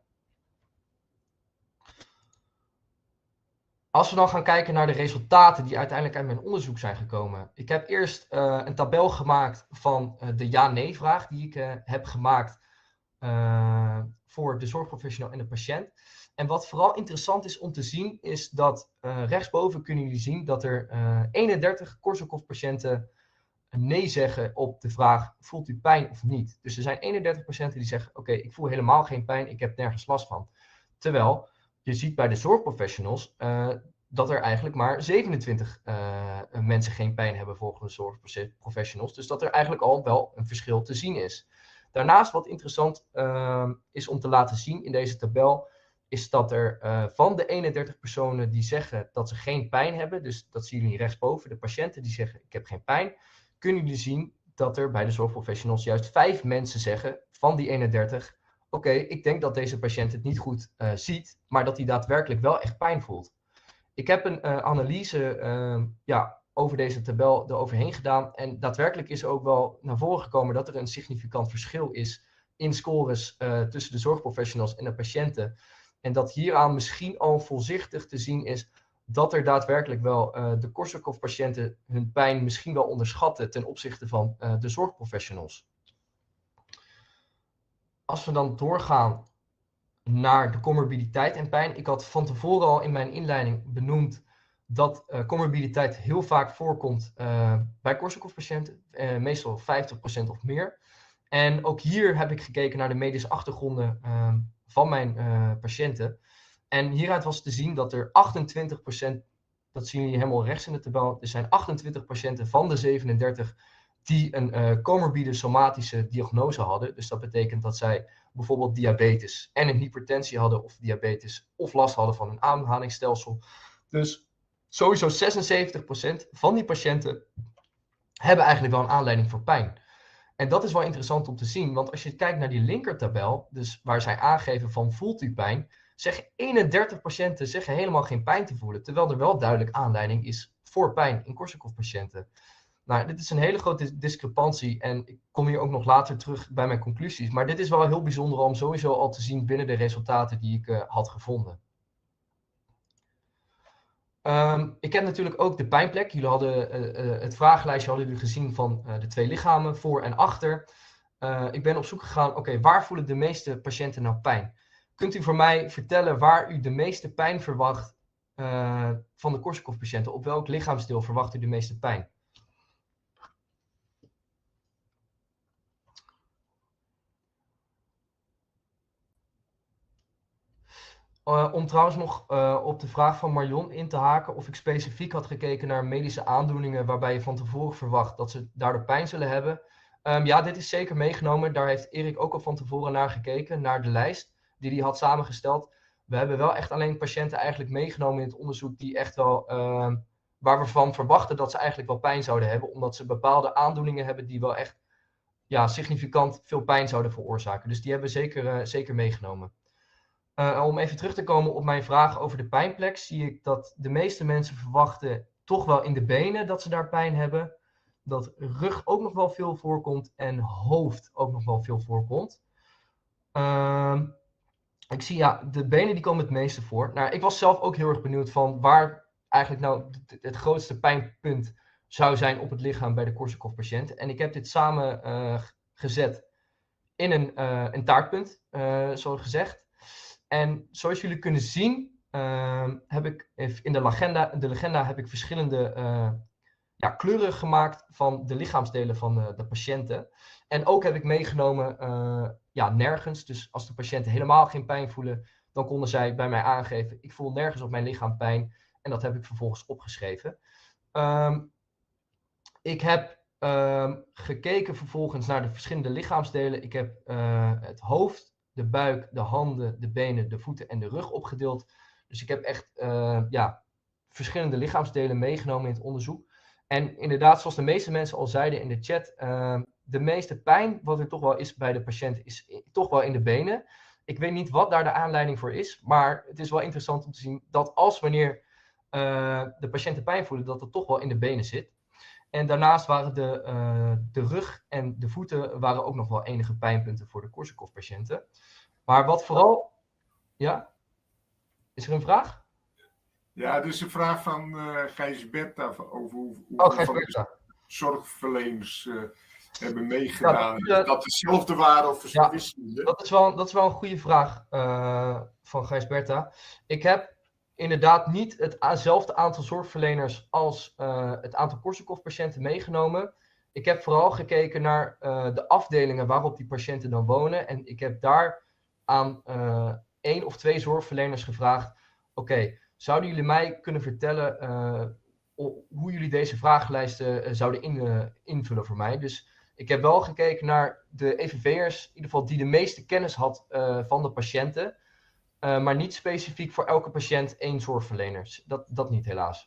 Als we dan gaan kijken naar de resultaten die uiteindelijk uit mijn onderzoek zijn gekomen. Ik heb eerst uh, een tabel gemaakt van uh, de ja-nee-vraag die ik uh, heb gemaakt uh, voor de zorgprofessional en de patiënt. En wat vooral interessant is om te zien, is dat uh, rechtsboven kunnen jullie zien dat er uh, eenendertig Korsakoff-patiënten nee zeggen op de vraag, voelt u pijn of niet? Dus er zijn eenendertig patiënten die zeggen, oké, okay, ik voel helemaal geen pijn, ik heb nergens last van. Terwijl je ziet bij de zorgprofessionals uh, dat er eigenlijk maar zevenentwintig uh, mensen geen pijn hebben volgens de zorgprofessionals. Dus dat er eigenlijk al wel een verschil te zien is. Daarnaast wat interessant uh, is om te laten zien in deze tabel, is dat er uh, van de eenendertig personen die zeggen dat ze geen pijn hebben, dus dat zien jullie rechtsboven, de patiënten die zeggen ik heb geen pijn, kunnen jullie zien dat er bij de zorgprofessionals juist vijf mensen zeggen van die eenendertig, oké, okay, ik denk dat deze patiënt het niet goed uh, ziet, maar dat hij daadwerkelijk wel echt pijn voelt. Ik heb een uh, analyse uh, ja, over deze tabel eroverheen gedaan en daadwerkelijk is er ook wel naar voren gekomen dat er een significant verschil is in scores uh, tussen de zorgprofessionals en de patiënten. En dat hieraan misschien al voorzichtig te zien is dat er daadwerkelijk wel uh, de Korsakoff-patiënten hun pijn misschien wel onderschatten ten opzichte van uh, de zorgprofessionals. Als we dan doorgaan naar de comorbiditeit en pijn. Ik had van tevoren al in mijn inleiding benoemd dat uh, comorbiditeit heel vaak voorkomt uh, bij Korsakoff-patiënten. Uh, meestal vijftig procent of meer. En ook hier heb ik gekeken naar de medische achtergronden uh, van mijn uh, patiënten. En hieruit was te zien dat er achtentwintig procent, dat zien jullie helemaal rechts in de tabel, er zijn achtentwintig patiënten van de zevenendertig die een uh, comorbide somatische diagnose hadden. Dus dat betekent dat zij bijvoorbeeld diabetes en een hypertensie hadden, of diabetes, of last hadden van hun ademhalingsstelsel. Dus sowieso zesenzeventig procent van die patiënten hebben eigenlijk wel een aanleiding voor pijn. En dat is wel interessant om te zien, want als je kijkt naar die linkertabel, dus waar zij aangeven van voelt u pijn, zeggen eenendertig patiënten zeggen helemaal geen pijn te voelen, terwijl er wel duidelijk aanleiding is voor pijn in Korsakoff-patiënten. Nou, dit is een hele grote discrepantie en ik kom hier ook nog later terug bij mijn conclusies, maar dit is wel heel bijzonder om sowieso al te zien binnen de resultaten die ik uh, had gevonden. Um, ik heb natuurlijk ook de pijnplek. Jullie hadden uh, uh, het vragenlijstje hadden jullie gezien van uh, de twee lichamen, voor en achter. Uh, ik ben op zoek gegaan, oké, okay, waar voelen de meeste patiënten nou pijn? Kunt u voor mij vertellen waar u de meeste pijn verwacht uh, van de Korsakoff-patiënten? Op welk lichaamsdeel verwacht u de meeste pijn? Uh, om trouwens nog uh, op de vraag van Marion in te haken of ik specifiek had gekeken naar medische aandoeningen waarbij je van tevoren verwacht dat ze daardoor pijn zullen hebben. Um, ja, dit is zeker meegenomen. Daar heeft Erik ook al van tevoren naar gekeken, naar de lijst die hij had samengesteld. We hebben wel echt alleen patiënten eigenlijk meegenomen in het onderzoek die echt wel, uh, waar we van verwachten dat ze eigenlijk wel pijn zouden hebben, omdat ze bepaalde aandoeningen hebben die wel echt ja, significant veel pijn zouden veroorzaken. Dus die hebben we zeker, uh, zeker meegenomen. Uh, om even terug te komen op mijn vraag over de pijnplek, zie ik dat de meeste mensen verwachten toch wel in de benen dat ze daar pijn hebben. Dat rug ook nog wel veel voorkomt en hoofd ook nog wel veel voorkomt. Uh, ik zie ja, de benen die komen het meeste voor. Nou, ik was zelf ook heel erg benieuwd van waar eigenlijk nou het, het grootste pijnpunt zou zijn op het lichaam bij de Korsakoff-patiënt. En ik heb dit samen uh, gezet in een, uh, een taartpunt, uh, zoals gezegd. En zoals jullie kunnen zien, uh, heb ik in de legenda, de legenda heb ik verschillende uh, ja, kleuren gemaakt van de lichaamsdelen van uh, de patiënten. En ook heb ik meegenomen, uh, ja, nergens. Dus als de patiënten helemaal geen pijn voelen, dan konden zij bij mij aangeven, ik voel nergens op mijn lichaam pijn. En dat heb ik vervolgens opgeschreven. Um, ik heb um, gekeken vervolgens naar de verschillende lichaamsdelen. Ik heb uh, het hoofd, de buik, de handen, de benen, de voeten en de rug opgedeeld. Dus ik heb echt uh, ja, verschillende lichaamsdelen meegenomen in het onderzoek. En inderdaad, zoals de meeste mensen al zeiden in de chat, uh, de meeste pijn wat er toch wel is bij de patiënt is in, toch wel in de benen. Ik weet niet wat daar de aanleiding voor is, maar het is wel interessant om te zien dat als wanneer uh, de patiënten pijn voelen, dat het toch wel in de benen zit. En daarnaast waren de, uh, de rug en de voeten waren ook nog wel enige pijnpunten voor de Korsakoff-patiënten. Maar wat vooral... Ja? Is er een vraag? Ja, dus een vraag van uh, Gijs Bertha over hoe, hoe oh, Gijs van Bertha. de zorgverleners uh, hebben meegedaan. Ja, dat, dat dezelfde waren of ja, wisselende? Dat is wel, dat is wel een goede vraag uh, van Gijs Bertha. Ik heb inderdaad niet hetzelfde aantal zorgverleners als uh, het aantal Korsakoff-patiënten meegenomen. Ik heb vooral gekeken naar uh, de afdelingen waarop die patiënten dan wonen. En ik heb daar aan uh, één of twee zorgverleners gevraagd. Oké, okay, zouden jullie mij kunnen vertellen uh, hoe jullie deze vragenlijsten uh, zouden in, uh, invullen voor mij? Dus ik heb wel gekeken naar de E V V'ers, in ieder geval die de meeste kennis had uh, van de patiënten. Uh, maar niet specifiek voor elke patiënt één zorgverlener. Dat, dat niet helaas.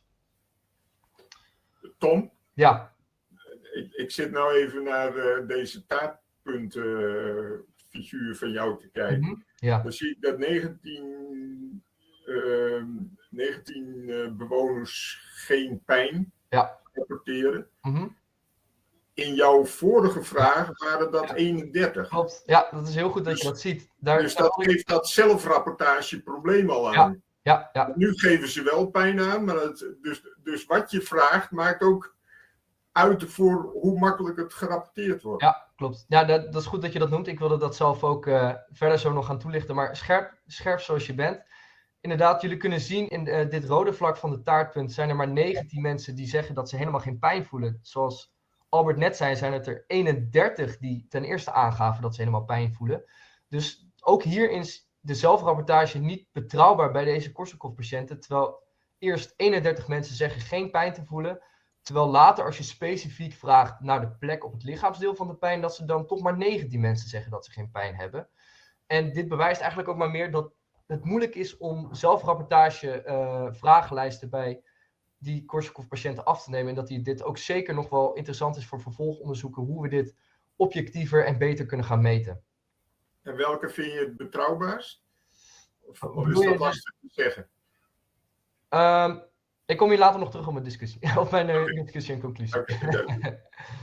Tom? Ja. Ik, ik zit nou even naar uh, deze taartpuntenfiguur uh, van jou te kijken. Mm-hmm. Ja. Dan zie ik dat negentien, uh, negentien uh, bewoners geen pijn ja. rapporteren. Mm-hmm. In jouw vorige vraag waren dat ja. eenendertig. Klopt. Ja, dat is heel goed dat dus, je dat ziet. Daar, dus dat geeft dat zelfrapportage probleem al aan. Ja, ja, ja. Nu geven ze wel pijn aan, maar het, dus, dus wat je vraagt maakt ook uit voor hoe makkelijk het gerapporteerd wordt. Ja, klopt. Ja, dat, dat is goed dat je dat noemt. Ik wilde dat zelf ook uh, verder zo nog gaan toelichten. Maar scherp, scherp zoals je bent. Inderdaad, jullie kunnen zien in uh, dit rode vlak van de taartpunt zijn er maar negentien mensen die zeggen dat ze helemaal geen pijn voelen. Zoals Albert net zei, zijn het er eenendertig die ten eerste aangaven dat ze helemaal pijn voelen. Dus ook hier is de zelfrapportage niet betrouwbaar bij deze Korsakoff-patiënten. Terwijl eerst eenendertig mensen zeggen geen pijn te voelen. Terwijl later, als je specifiek vraagt naar de plek op het lichaamsdeel van de pijn, dat ze dan toch maar negentien mensen zeggen dat ze geen pijn hebben. En dit bewijst eigenlijk ook maar meer dat het moeilijk is om zelfrapportage uh, vragenlijsten bij die Korsakoff-patiënten af te nemen. En dat die, dit ook zeker nog wel interessant is voor vervolgonderzoeken, hoe we dit objectiever en beter kunnen gaan meten. En welke vind je het betrouwbaarst? Of, of Doe is dat je lastig te zeggen? Um, ik kom hier later nog terug op mijn discussie. Op mijn uh, okay. discussie en conclusie. Okay,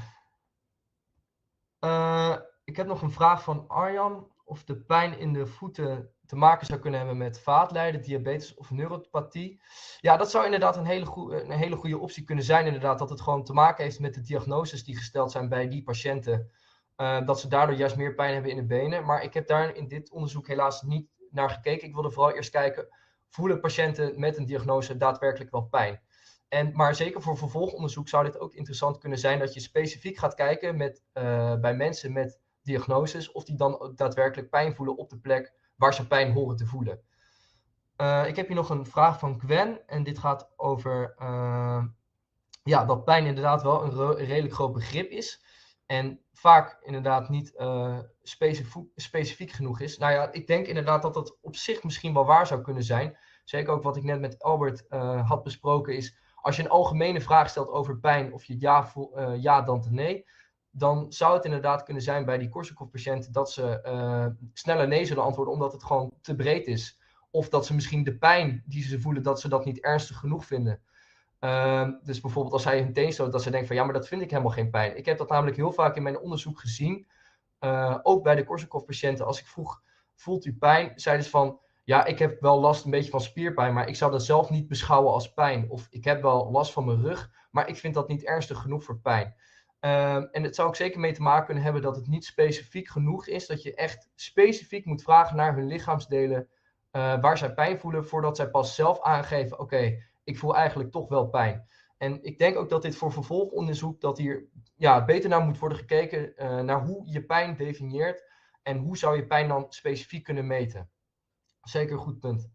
uh, ik heb nog een vraag van Arjan. Of de pijn in de voeten te maken zou kunnen hebben met vaatlijden, diabetes of neuropathie. Ja, dat zou inderdaad een hele, goe- een hele goede optie kunnen zijn. Inderdaad, dat het gewoon te maken heeft met de diagnoses die gesteld zijn bij die patiënten. Uh, dat ze daardoor juist meer pijn hebben in de benen. Maar ik heb daar in dit onderzoek helaas niet naar gekeken. Ik wilde vooral eerst kijken, voelen patiënten met een diagnose daadwerkelijk wel pijn? En, maar zeker voor vervolgonderzoek zou dit ook interessant kunnen zijn dat je specifiek gaat kijken met, uh, bij mensen met diagnoses, of die dan ook daadwerkelijk pijn voelen op de plek waar ze pijn horen te voelen. Uh, ik heb hier nog een vraag van Gwen en dit gaat over uh, ja, dat pijn inderdaad wel een, re- een redelijk groot begrip is. En vaak inderdaad niet uh, specifiek, specifiek genoeg is. Nou ja, ik denk inderdaad dat dat op zich misschien wel waar zou kunnen zijn. Zeker ook wat ik net met Albert uh, had besproken is, als je een algemene vraag stelt over pijn, of je ja, vo- uh, ja dan te nee, dan zou het inderdaad kunnen zijn bij die Korsakoff-patiënten dat ze uh, sneller nee zullen antwoorden, omdat het gewoon te breed is. Of dat ze misschien de pijn die ze voelen, dat ze dat niet ernstig genoeg vinden. Uh, dus bijvoorbeeld als hij hun teen stoot, dat ze denken van ja, maar dat vind ik helemaal geen pijn. Ik heb dat namelijk heel vaak in mijn onderzoek gezien. Uh, ook bij de Korsakoff-patiënten, als ik vroeg, voelt u pijn? Zeiden ze van, ja, ik heb wel last een beetje van spierpijn, maar ik zou dat zelf niet beschouwen als pijn. Of ik heb wel last van mijn rug, maar ik vind dat niet ernstig genoeg voor pijn. Uh, en het zou ook zeker mee te maken kunnen hebben dat het niet specifiek genoeg is, dat je echt specifiek moet vragen naar hun lichaamsdelen uh, waar zij pijn voelen, voordat zij pas zelf aangeven, oké, okay, ik voel eigenlijk toch wel pijn. En ik denk ook dat dit voor vervolgonderzoek, dat hier ja, beter naar moet worden gekeken uh, naar hoe je pijn definieert en hoe zou je pijn dan specifiek kunnen meten. Zeker een goed punt.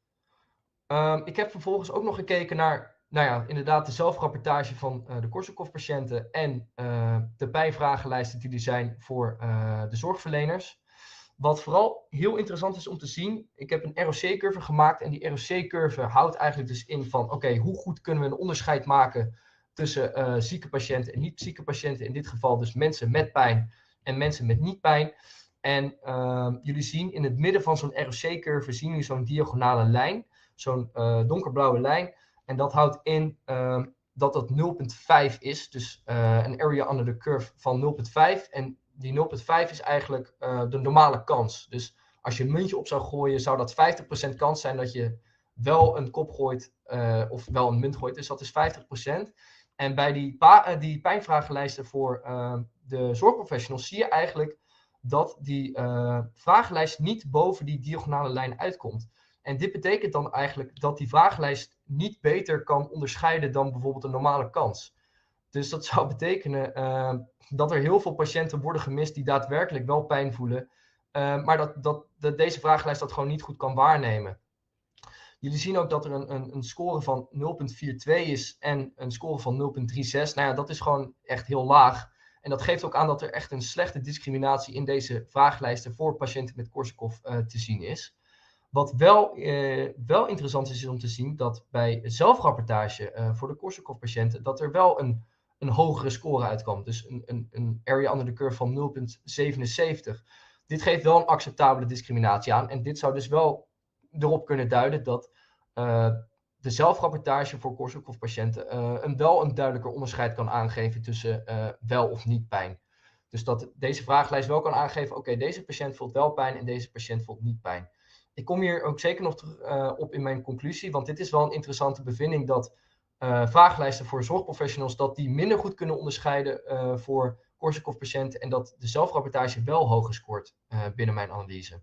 Um, ik heb vervolgens ook nog gekeken naar, nou ja, inderdaad de zelfrapportage van uh, de Korsakoff-patiënten en uh, de pijnvragenlijsten die er zijn voor uh, de zorgverleners. Wat vooral heel interessant is om te zien, ik heb een R O C-curve gemaakt en die R O C-curve houdt eigenlijk dus in van, oké, okay, hoe goed kunnen we een onderscheid maken tussen uh, zieke patiënten en niet zieke patiënten, in dit geval dus mensen met pijn en mensen met niet pijn. En uh, jullie zien in het midden van zo'n R O C-curve, zien jullie zo'n diagonale lijn, zo'n uh, donkerblauwe lijn, en dat houdt in uh, dat dat nul komma vijf is, dus uh, een area under the curve van nul komma vijf, en die nul komma vijf is eigenlijk uh, de normale kans. Dus als je een muntje op zou gooien, zou dat vijftig procent kans zijn dat je wel een kop gooit uh, of wel een munt gooit. Dus dat is vijftig procent. En bij die, pa- uh, die pijnvragenlijsten voor uh, de zorgprofessionals zie je eigenlijk dat die uh, vragenlijst niet boven die diagonale lijn uitkomt. En dit betekent dan eigenlijk dat die vragenlijst niet beter kan onderscheiden dan bijvoorbeeld een normale kans. Dus dat zou betekenen uh, dat er heel veel patiënten worden gemist die daadwerkelijk wel pijn voelen, uh, maar dat, dat, dat deze vragenlijst dat gewoon niet goed kan waarnemen. Jullie zien ook dat er een, een, een score van nul komma tweeënveertig is en een score van nul komma drieënzestig. Nou ja, dat is gewoon echt heel laag. En dat geeft ook aan dat er echt een slechte discriminatie in deze vragenlijsten voor patiënten met Korsakoff uh, te zien is. Wat wel, uh, wel interessant is, is om te zien dat bij zelfrapportage uh, voor de Korsakoff-patiënten, dat er wel een, een hogere score uitkwam. Dus een, een, een area under the curve van nul komma zevenenzeventig. Dit geeft wel een acceptabele discriminatie aan. En dit zou dus wel erop kunnen duiden dat uh, de zelfrapportage voor Korsakoff-patiënten uh, een wel een duidelijker onderscheid kan aangeven tussen uh, wel of niet pijn. Dus dat deze vragenlijst wel kan aangeven, oké, okay, deze patiënt voelt wel pijn en deze patiënt voelt niet pijn. Ik kom hier ook zeker nog terug, uh, op in mijn conclusie, want dit is wel een interessante bevinding dat uh, vragenlijsten voor zorgprofessionals, dat die minder goed kunnen onderscheiden uh, voor Korsakoff-patiënten en dat de zelfrapportage wel hoger scoort uh, binnen mijn analyse.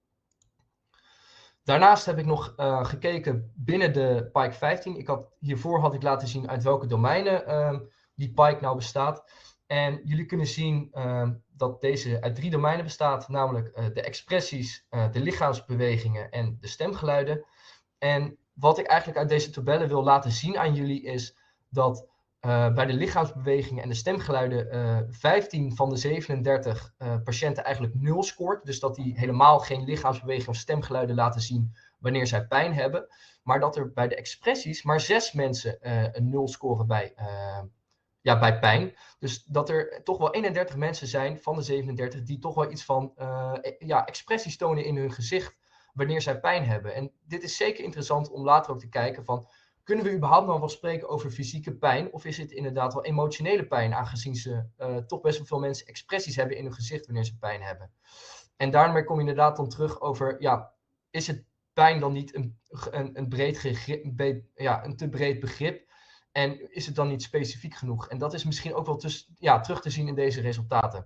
Daarnaast heb ik nog uh, gekeken binnen de Pike vijftien. Ik had, hiervoor had ik laten zien uit welke domeinen uh, die pike nou bestaat. En jullie kunnen zien uh, dat deze uit drie domeinen bestaat, namelijk uh, de expressies, uh, de lichaamsbewegingen en de stemgeluiden. En wat ik eigenlijk uit deze tabellen wil laten zien aan jullie is dat uh, bij de lichaamsbewegingen en de stemgeluiden uh, vijftien van de zevenendertig uh, patiënten eigenlijk nul scoort. Dus dat die helemaal geen lichaamsbewegingen of stemgeluiden laten zien wanneer zij pijn hebben. Maar dat er bij de expressies maar zes mensen uh, een nul scoren bij, uh, ja, bij pijn. Dus dat er toch wel eenendertig mensen zijn van de zevenendertig die toch wel iets van uh, ja, expressies tonen in hun gezicht wanneer zij pijn hebben. En dit is zeker interessant om later ook te kijken van, kunnen we überhaupt nog wel spreken over fysieke pijn? Of is het inderdaad wel emotionele pijn, aangezien ze uh, toch best wel veel mensen expressies hebben in hun gezicht wanneer ze pijn hebben. En daarmee kom je inderdaad dan terug over, ja, is het pijn dan niet een, een, een, breed begrip, ja, een te breed begrip? En is het dan niet specifiek genoeg? En dat is misschien ook wel tuss- ja, terug te zien in deze resultaten.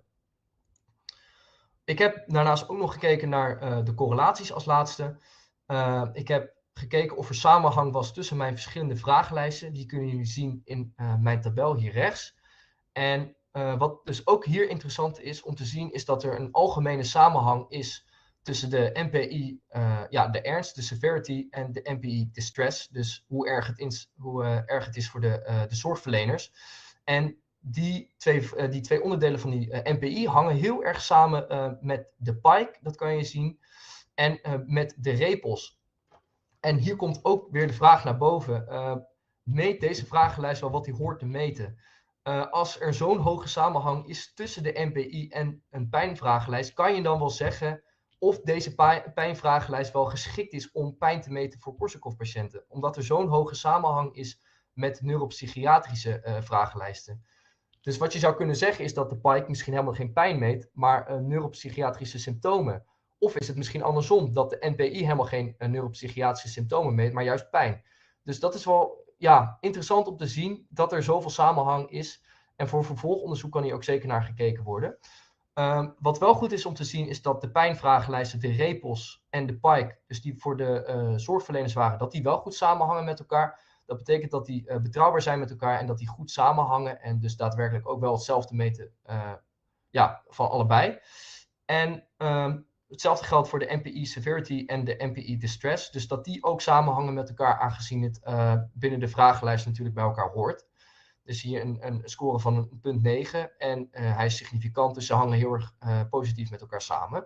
Ik heb daarnaast ook nog gekeken naar uh, de correlaties als laatste. Uh, ik heb gekeken of er samenhang was tussen mijn verschillende vragenlijsten. Die kunnen jullie zien in uh, mijn tabel hier rechts. En uh, wat dus ook hier interessant is om te zien, is dat er een algemene samenhang is tussen de N P I, uh, ja, de ernst, de severity, en de N P I, de stress. Dus hoe erg het, in, hoe, uh, erg het is voor de, uh, de zorgverleners. En die twee, uh, die twee onderdelen van die uh, N P I hangen heel erg samen uh, met de pike, dat kan je zien, en uh, met de repos. En hier komt ook weer de vraag naar boven. Uh, meet deze vragenlijst wel wat hij hoort te meten? Uh, als er zo'n hoge samenhang is tussen de N P I en een pijnvragenlijst, kan je dan wel zeggen of deze pijnvragenlijst wel geschikt is om pijn te meten voor Korsakoff-patiënten. Omdat er zo'n hoge samenhang is met neuropsychiatrische uh, vragenlijsten. Dus wat je zou kunnen zeggen is dat de pike misschien helemaal geen pijn meet, maar uh, neuropsychiatrische symptomen. Of is het misschien andersom, dat de N P I helemaal geen uh, neuropsychiatrische symptomen meet, maar juist pijn. Dus dat is wel ja, interessant om te zien dat er zoveel samenhang is. En voor vervolgonderzoek kan hier ook zeker naar gekeken worden. Uh, wat wel goed is om te zien is dat de pijnvragenlijsten, de repos en de pike, dus die voor de uh, zorgverleners waren, dat die wel goed samenhangen met elkaar. Dat betekent dat die uh, betrouwbaar zijn met elkaar en dat die goed samenhangen en dus daadwerkelijk ook wel hetzelfde meten uh, ja, van allebei. En uh, hetzelfde geldt voor de N P I severity en de N P I distress, dus dat die ook samenhangen met elkaar, aangezien het uh, binnen de vragenlijst natuurlijk bij elkaar hoort. Dus hier een, een score van een punt negen en uh, hij is significant, dus ze hangen heel erg uh, positief met elkaar samen.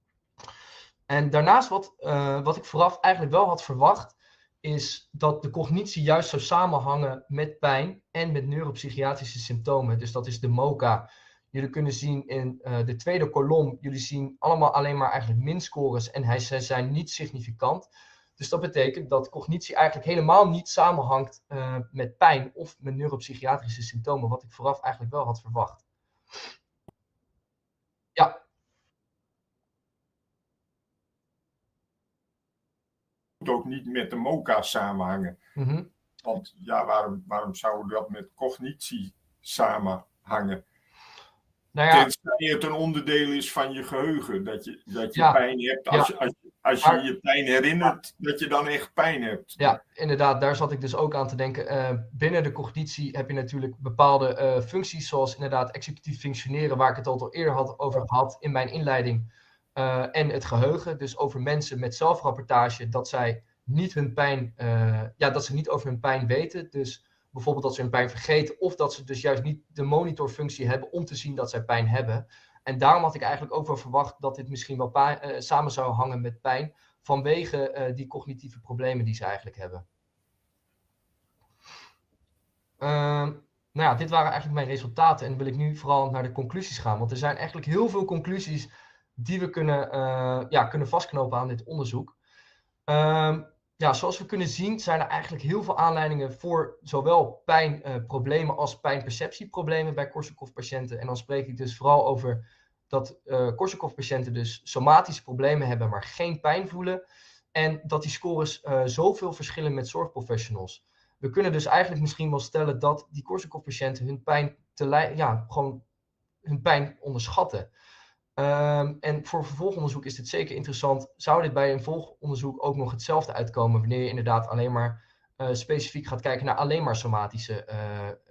En daarnaast wat, uh, wat ik vooraf eigenlijk wel had verwacht, is dat de cognitie juist zou samenhangen met pijn en met neuropsychiatrische symptomen. Dus dat is de MoCA. Jullie kunnen zien in uh, de tweede kolom, jullie zien allemaal alleen maar eigenlijk minscores en hij, ze zijn niet significant. Dus dat betekent dat cognitie eigenlijk helemaal niet samenhangt uh, met pijn of met neuropsychiatrische symptomen, wat ik vooraf eigenlijk wel had verwacht. Ja. Ook niet met de MoCA samenhangen. Mm-hmm. Want ja, waarom, waarom zou dat met cognitie samenhangen? Nou ja, tenzij het een onderdeel is van je geheugen, dat je, dat je ja, pijn hebt. Als, ja. als, als je maar, je pijn herinnert, dat je dan echt pijn hebt. Ja, inderdaad, daar zat ik dus ook aan te denken. Uh, binnen de cognitie heb je natuurlijk bepaalde uh, functies, zoals inderdaad executief functioneren, waar ik het al eerder had over gehad in mijn inleiding. Uh, en het geheugen, dus over mensen met zelfrapportage, dat zij niet hun pijn, uh, ja, dat ze niet over hun pijn weten. Dus bijvoorbeeld dat ze hun pijn vergeten, of dat ze dus juist niet de monitorfunctie hebben om te zien dat zij pijn hebben. En daarom had ik eigenlijk ook wel verwacht dat dit misschien wel pijn, uh, samen zou hangen met pijn, vanwege uh, die cognitieve problemen die ze eigenlijk hebben. Uh, nou ja, dit waren eigenlijk mijn resultaten en dan wil ik nu vooral naar de conclusies gaan. Want er zijn eigenlijk heel veel conclusies die we kunnen, uh, ja, kunnen vastknopen aan dit onderzoek. Uh, ja, zoals we kunnen zien zijn er eigenlijk heel veel aanleidingen voor zowel pijnproblemen uh, als pijnperceptieproblemen bij Korsakoff-patiënten. En dan spreek ik dus vooral over dat uh, Korsakoff-patiënten dus somatische problemen hebben, maar geen pijn voelen. En dat die scores uh, zoveel verschillen met zorgprofessionals. We kunnen dus eigenlijk misschien wel stellen dat die Korsakoff-patiënten hun pijn, te ja, gewoon hun pijn onderschatten. Um, en voor vervolgonderzoek is dit zeker interessant. Zou dit bij een volgonderzoek ook nog hetzelfde uitkomen, wanneer je inderdaad alleen maar uh, specifiek gaat kijken naar alleen maar somatische uh, uh,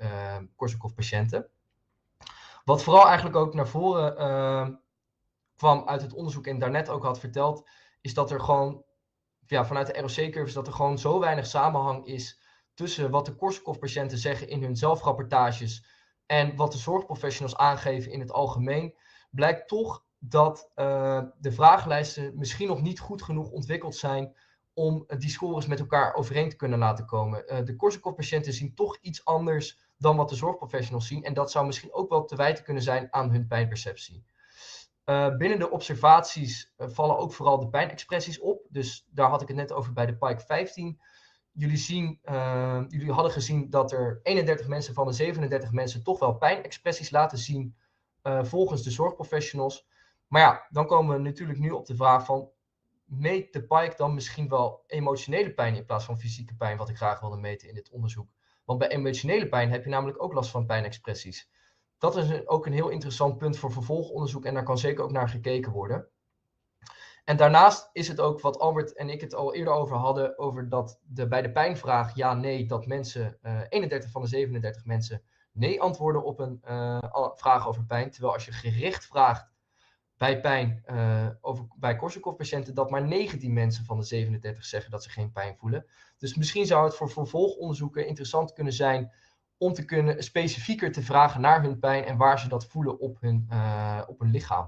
Korsakoff-patiënten. Wat vooral eigenlijk ook naar voren uh, kwam uit het onderzoek en daarnet ook had verteld, is dat er gewoon ja, vanuit de R O C-curves dat er gewoon zo weinig samenhang is tussen wat de Korsakoff-patiënten zeggen in hun zelfrapportages en wat de zorgprofessionals aangeven in het algemeen, blijkt toch dat uh, de vragenlijsten misschien nog niet goed genoeg ontwikkeld zijn om die scores met elkaar overeen te kunnen laten komen. Uh, de Korsakoff-patiënten zien toch iets anders dan wat de zorgprofessionals zien en dat zou misschien ook wel te wijten kunnen zijn aan hun pijnperceptie. Uh, binnen de observaties uh, vallen ook vooral de pijnexpressies op. Dus daar had ik het net over bij de Pike vijftien. Jullie, zien, uh, jullie hadden gezien dat er eenendertig mensen van de zevenendertig mensen toch wel pijnexpressies laten zien uh, volgens de zorgprofessionals. Maar ja, dan komen we natuurlijk nu op de vraag van, meet de Pike dan misschien wel emotionele pijn in plaats van fysieke pijn, wat ik graag wilde meten in dit onderzoek? Want bij emotionele pijn heb je namelijk ook last van pijnexpressies. Dat is een, ook een heel interessant punt voor vervolgonderzoek en daar kan zeker ook naar gekeken worden. En daarnaast is het ook wat Albert en ik het al eerder over hadden, over dat de, bij de pijnvraag ja, nee, dat mensen, uh, eenendertig van de zevenendertig mensen nee antwoorden op een uh, vraag over pijn. Terwijl als je gericht vraagt bij pijn uh, over, bij Korsakoff-patiënten, dat maar negentien mensen van de zevenendertig zeggen dat ze geen pijn voelen. Dus misschien zou het voor vervolgonderzoeken interessant kunnen zijn om te kunnen specifieker te vragen naar hun pijn en waar ze dat voelen op hun, uh, op hun lichaam.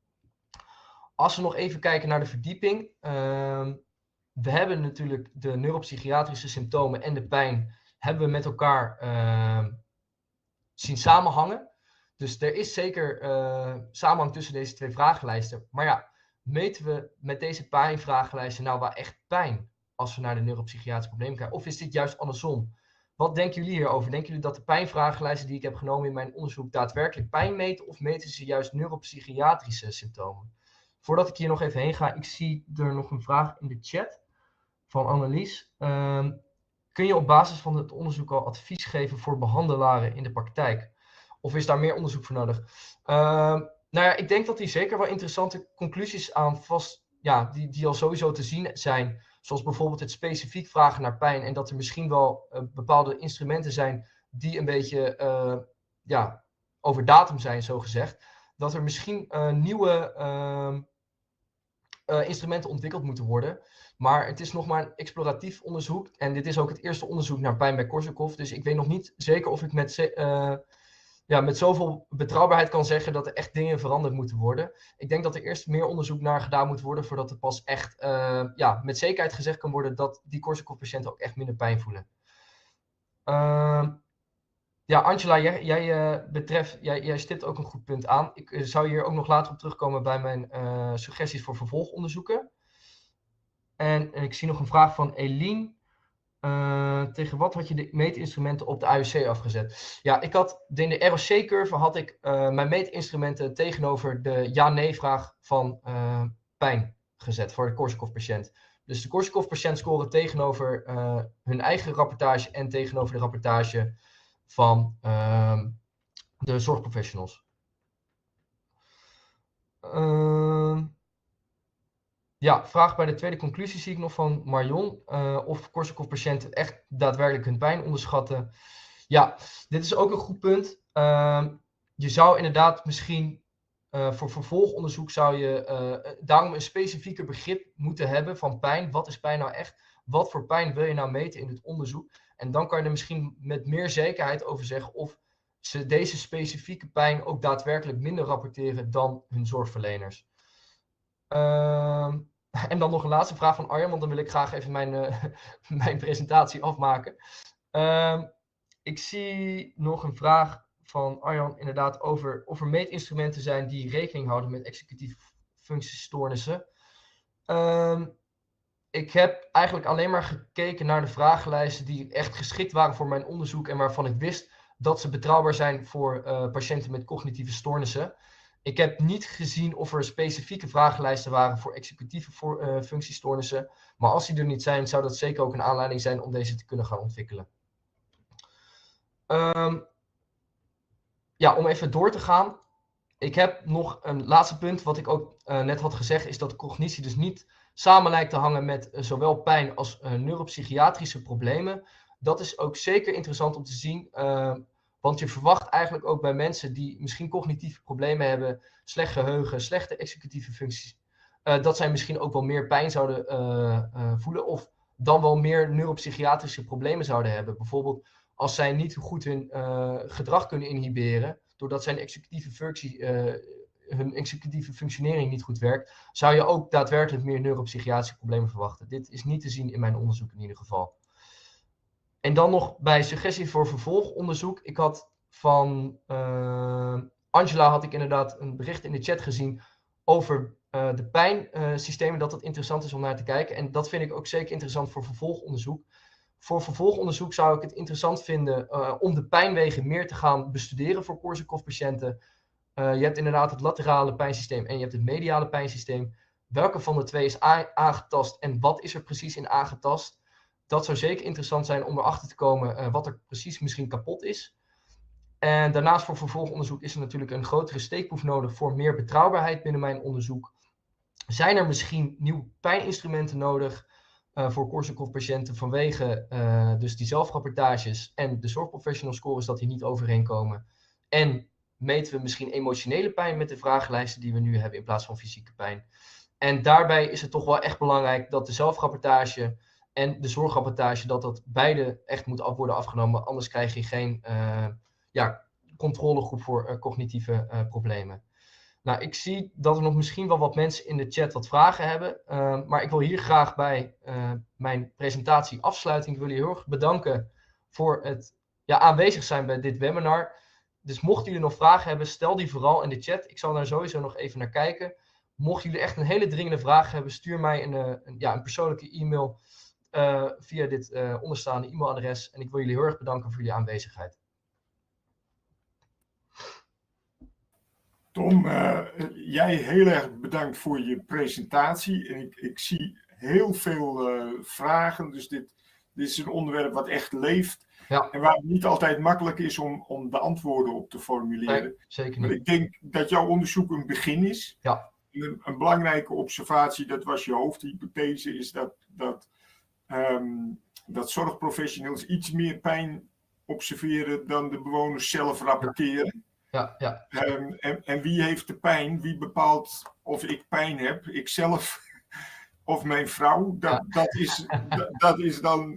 Als we nog even kijken naar de verdieping. Uh, we hebben natuurlijk de neuropsychiatrische symptomen en de pijn hebben we met elkaar uh, zien samenhangen. Dus er is zeker uh, samenhang tussen deze twee vragenlijsten. Maar ja, meten we met deze pijnvragenlijsten nou wel echt pijn als we naar de neuropsychiatrische problemen kijken? Of is dit juist andersom? Wat denken jullie hierover? Denken jullie dat de pijnvragenlijsten die ik heb genomen in mijn onderzoek daadwerkelijk pijn meten? Of meten ze juist neuropsychiatrische symptomen? Voordat ik hier nog even heen ga, ik zie er nog een vraag in de chat van Annelies. Um, kun je op basis van het onderzoek al advies geven voor behandelaren in de praktijk? Of is daar meer onderzoek voor nodig? Uh, nou ja, ik denk dat die zeker wel interessante conclusies aan vast, ja, die, die al sowieso te zien zijn. Zoals bijvoorbeeld het specifiek vragen naar pijn. En dat er misschien wel uh, bepaalde instrumenten zijn die een beetje uh, ja, over datum zijn, zo gezegd. Dat er misschien uh, nieuwe uh, uh, instrumenten ontwikkeld moeten worden. Maar het is nog maar een exploratief onderzoek. En dit is ook het eerste onderzoek naar pijn bij Korsakoff. Dus ik weet nog niet zeker of ik met, uh, ja, met zoveel betrouwbaarheid kan zeggen dat er echt dingen veranderd moeten worden. Ik denk dat er eerst meer onderzoek naar gedaan moet worden voordat er pas echt uh, ja, met zekerheid gezegd kan worden dat die Korsakoff-patiënten ook echt minder pijn voelen. Uh, ja, Angela, jij, jij, uh, betreft, jij, jij stipt ook een goed punt aan. Ik uh, zou hier ook nog later op terugkomen bij mijn uh, suggesties voor vervolgonderzoeken. En, en ik zie nog een vraag van Eline. Uh, tegen wat had je de meetinstrumenten op de A U C afgezet? Ja, ik had in de R O C-curve had ik uh, mijn meetinstrumenten tegenover de ja-nee-vraag van uh, pijn gezet voor de Korsakoff-patiënt. Dus de Korsakoff-patiënt scoren tegenover uh, hun eigen rapportage en tegenover de rapportage van uh, de zorgprofessionals. Uh, Ja, vraag bij de tweede conclusie zie ik nog van Marion. Uh, of Korsakoff-patiënten echt daadwerkelijk hun pijn onderschatten. Ja, dit is ook een goed punt. Uh, je zou inderdaad misschien uh, voor vervolgonderzoek zou je uh, daarom een specifieker begrip moeten hebben van pijn. Wat is pijn nou echt? Wat voor pijn wil je nou meten in dit onderzoek? En dan kan je er misschien met meer zekerheid over zeggen of ze deze specifieke pijn ook daadwerkelijk minder rapporteren dan hun zorgverleners. Uh, En dan nog een laatste vraag van Arjan, want dan wil ik graag even mijn, uh, mijn presentatie afmaken. Uh, ik zie nog een vraag van Arjan inderdaad over of er meetinstrumenten zijn die rekening houden met executieve functiestoornissen. Uh, ik heb eigenlijk alleen maar gekeken naar de vragenlijsten die echt geschikt waren voor mijn onderzoek en waarvan ik wist dat ze betrouwbaar zijn voor uh, patiënten met cognitieve stoornissen. Ik heb niet gezien of er specifieke vragenlijsten waren voor executieve voor, uh, functiestoornissen. Maar als die er niet zijn, zou dat zeker ook een aanleiding zijn om deze te kunnen gaan ontwikkelen. Um, ja, om even door te gaan. Ik heb nog een laatste punt. Wat ik ook uh, net had gezegd, is dat cognitie dus niet samen lijkt te hangen met uh, zowel pijn als uh, neuropsychiatrische problemen. Dat is ook zeker interessant om te zien. Uh, Want je verwacht eigenlijk ook bij mensen die misschien cognitieve problemen hebben, slecht geheugen, slechte executieve functies, uh, dat zij misschien ook wel meer pijn zouden uh, uh, voelen of dan wel meer neuropsychiatrische problemen zouden hebben. Bijvoorbeeld als zij niet goed hun uh, gedrag kunnen inhiberen, doordat zijn executieve functie, uh, hun executieve functionering niet goed werkt, zou je ook daadwerkelijk meer neuropsychiatrische problemen verwachten. Dit is niet te zien in mijn onderzoek in ieder geval. En dan nog bij suggestie voor vervolgonderzoek. Ik had van uh, Angela had ik inderdaad een bericht in de chat gezien over uh, de pijnsystemen, uh, dat het interessant is om naar te kijken. En dat vind ik ook zeker interessant voor vervolgonderzoek. Voor vervolgonderzoek zou ik het interessant vinden uh, om de pijnwegen meer te gaan bestuderen voor Korsakoff-patiënten. Uh, je hebt inderdaad het laterale pijnsysteem en je hebt het mediale pijnsysteem. Welke van de twee is aangetast en wat is er precies in aangetast? Dat zou zeker interessant zijn om erachter te komen uh, wat er precies misschien kapot is. En daarnaast voor vervolgonderzoek is er natuurlijk een grotere steekproef nodig voor meer betrouwbaarheid binnen mijn onderzoek. Zijn er misschien nieuwe pijninstrumenten nodig uh, voor Korsakoff-patiënten vanwege uh, dus die zelfrapportages en de zorgprofessional scores dat die niet overeenkomen? En meten we misschien emotionele pijn met de vragenlijsten die we nu hebben in plaats van fysieke pijn? En daarbij is het toch wel echt belangrijk dat de zelfrapportage en de zorgrapportage, dat dat beide echt moet af worden afgenomen. Anders krijg je geen uh, ja, controlegroep voor uh, cognitieve uh, problemen. Nou, ik zie dat er nog misschien wel wat mensen in de chat wat vragen hebben. Uh, maar ik wil hier graag bij uh, mijn presentatie afsluiten. Ik wil jullie heel erg bedanken voor het ja, aanwezig zijn bij dit webinar. Dus mochten jullie nog vragen hebben, stel die vooral in de chat. Ik zal daar sowieso nog even naar kijken. Mochten jullie echt een hele dringende vraag hebben, stuur mij een, een, ja, een persoonlijke e-mail uh, via dit uh, onderstaande e-mailadres. En ik wil jullie heel erg bedanken voor jullie aanwezigheid. Tom, uh, jij heel erg bedankt voor je presentatie. En ik, ik zie heel veel uh, vragen, dus dit, dit is een onderwerp wat echt leeft. Ja. En waar het niet altijd makkelijk is om, om de antwoorden op te formuleren. Nee, zeker niet. Maar ik denk dat jouw onderzoek een begin is. Ja. Een, een belangrijke observatie, dat was je hoofdhypothese, is dat, dat, um, dat zorgprofessionals iets meer pijn observeren dan de bewoners zelf rapporteren. Ja, ja. Um, en, en wie heeft de pijn? Wie bepaalt of ik pijn heb? Ikzelf of mijn vrouw? Dat, ja. dat, is, dat, dat is dan...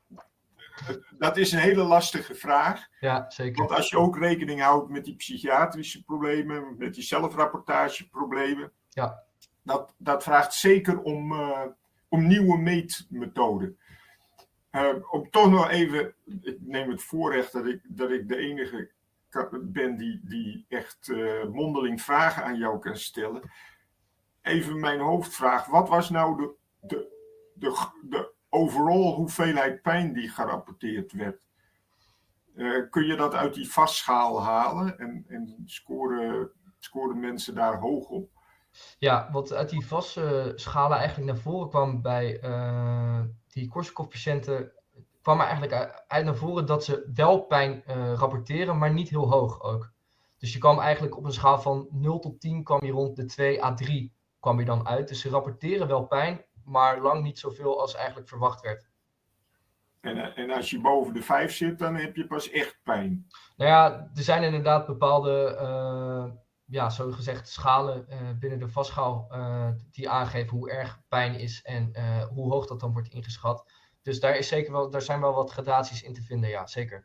Dat is een hele lastige vraag. Ja, zeker. Want als je ook rekening houdt met die psychiatrische problemen, met die zelfrapportageproblemen, ja. dat, dat vraagt zeker om, uh, om nieuwe meetmethoden. Uh, om toch nog even, ik neem het voorrecht dat ik, dat ik de enige ben die, die echt uh, mondeling vragen aan jou kan stellen. Even mijn hoofdvraag, wat was nou de, de, de, de overal hoeveelheid pijn die gerapporteerd werd? Uh, kun je dat uit die vastschaal halen en, en scoren, scoren mensen daar hoog op? Ja, wat uit die vaste schalen eigenlijk naar voren kwam bij uh, die Korsakoff-patiënten, kwam er eigenlijk uit naar voren dat ze wel pijn uh, rapporteren, maar niet heel hoog ook. Dus je kwam eigenlijk op een schaal van nul tot tien, kwam je rond de twee à drie kwam je dan uit. Dus ze rapporteren wel pijn, maar lang niet zoveel als eigenlijk verwacht werd. En, en als je boven de vijf zit, dan heb je pas echt pijn. Nou ja, er zijn inderdaad bepaalde, uh, ja, zo gezegd, schalen uh, binnen de vastschaal uh, die aangeven hoe erg pijn is en uh, hoe hoog dat dan wordt ingeschat. Dus daar, is zeker wel, daar zijn wel wat gradaties in te vinden, ja, zeker.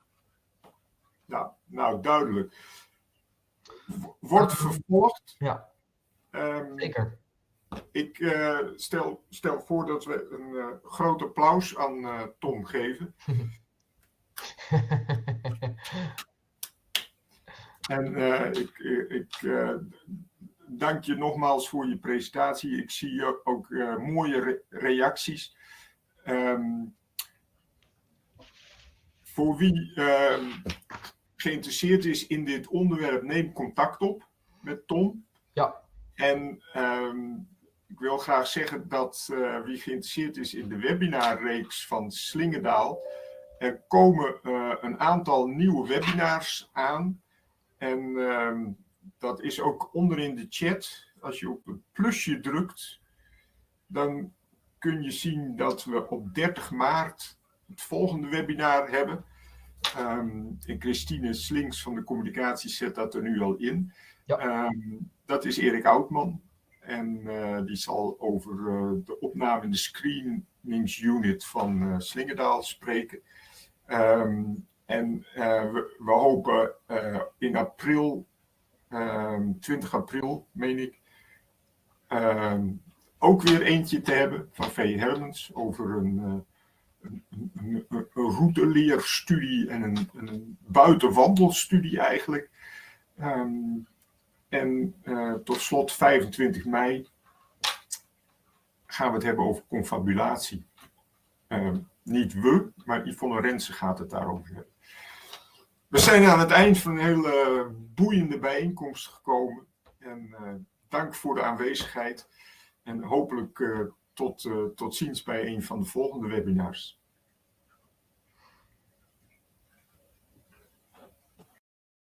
Nou, nou duidelijk. Wordt vervolgd. Ja, um, zeker. Ik uh, stel, stel voor dat we een uh, groot applaus aan uh, Tom geven. En uh, ik, ik uh, dank je nogmaals voor je presentatie. Ik zie ook uh, mooie re reacties. Um, voor wie uh, geïnteresseerd is in dit onderwerp, neem contact op met Tom. Ja. En um, ik wil graag zeggen dat uh, wie geïnteresseerd is in de webinarreeks van Slingedaal, er komen uh, een aantal nieuwe webinars aan. En um, dat is ook onderin de chat. Als je op het plusje drukt, dan kun je zien dat we op dertig maart het volgende webinar hebben. Um, en Christine Slinks van de communicatie zet dat er nu al in. Ja. Um, dat is Erik Oudman. En uh, die zal over uh, de opname in de screeningsunit van uh, Slingedaal spreken. Um, en uh, we, we hopen uh, in april, um, twintig april, meen ik, um, ook weer eentje te hebben van V. Hermans over een, uh, een, een, een, een routeleerstudie en een, een buitenwandelstudie eigenlijk. Um, en uh, tot slot vijfentwintig mei gaan we het hebben over confabulatie. Uh, niet we, maar Yvonne Rensen gaat het daarover hebben. We zijn aan het eind van een hele boeiende bijeenkomst gekomen. En uh, dank voor de aanwezigheid. En hopelijk uh, tot, uh, tot ziens bij een van de volgende webinars.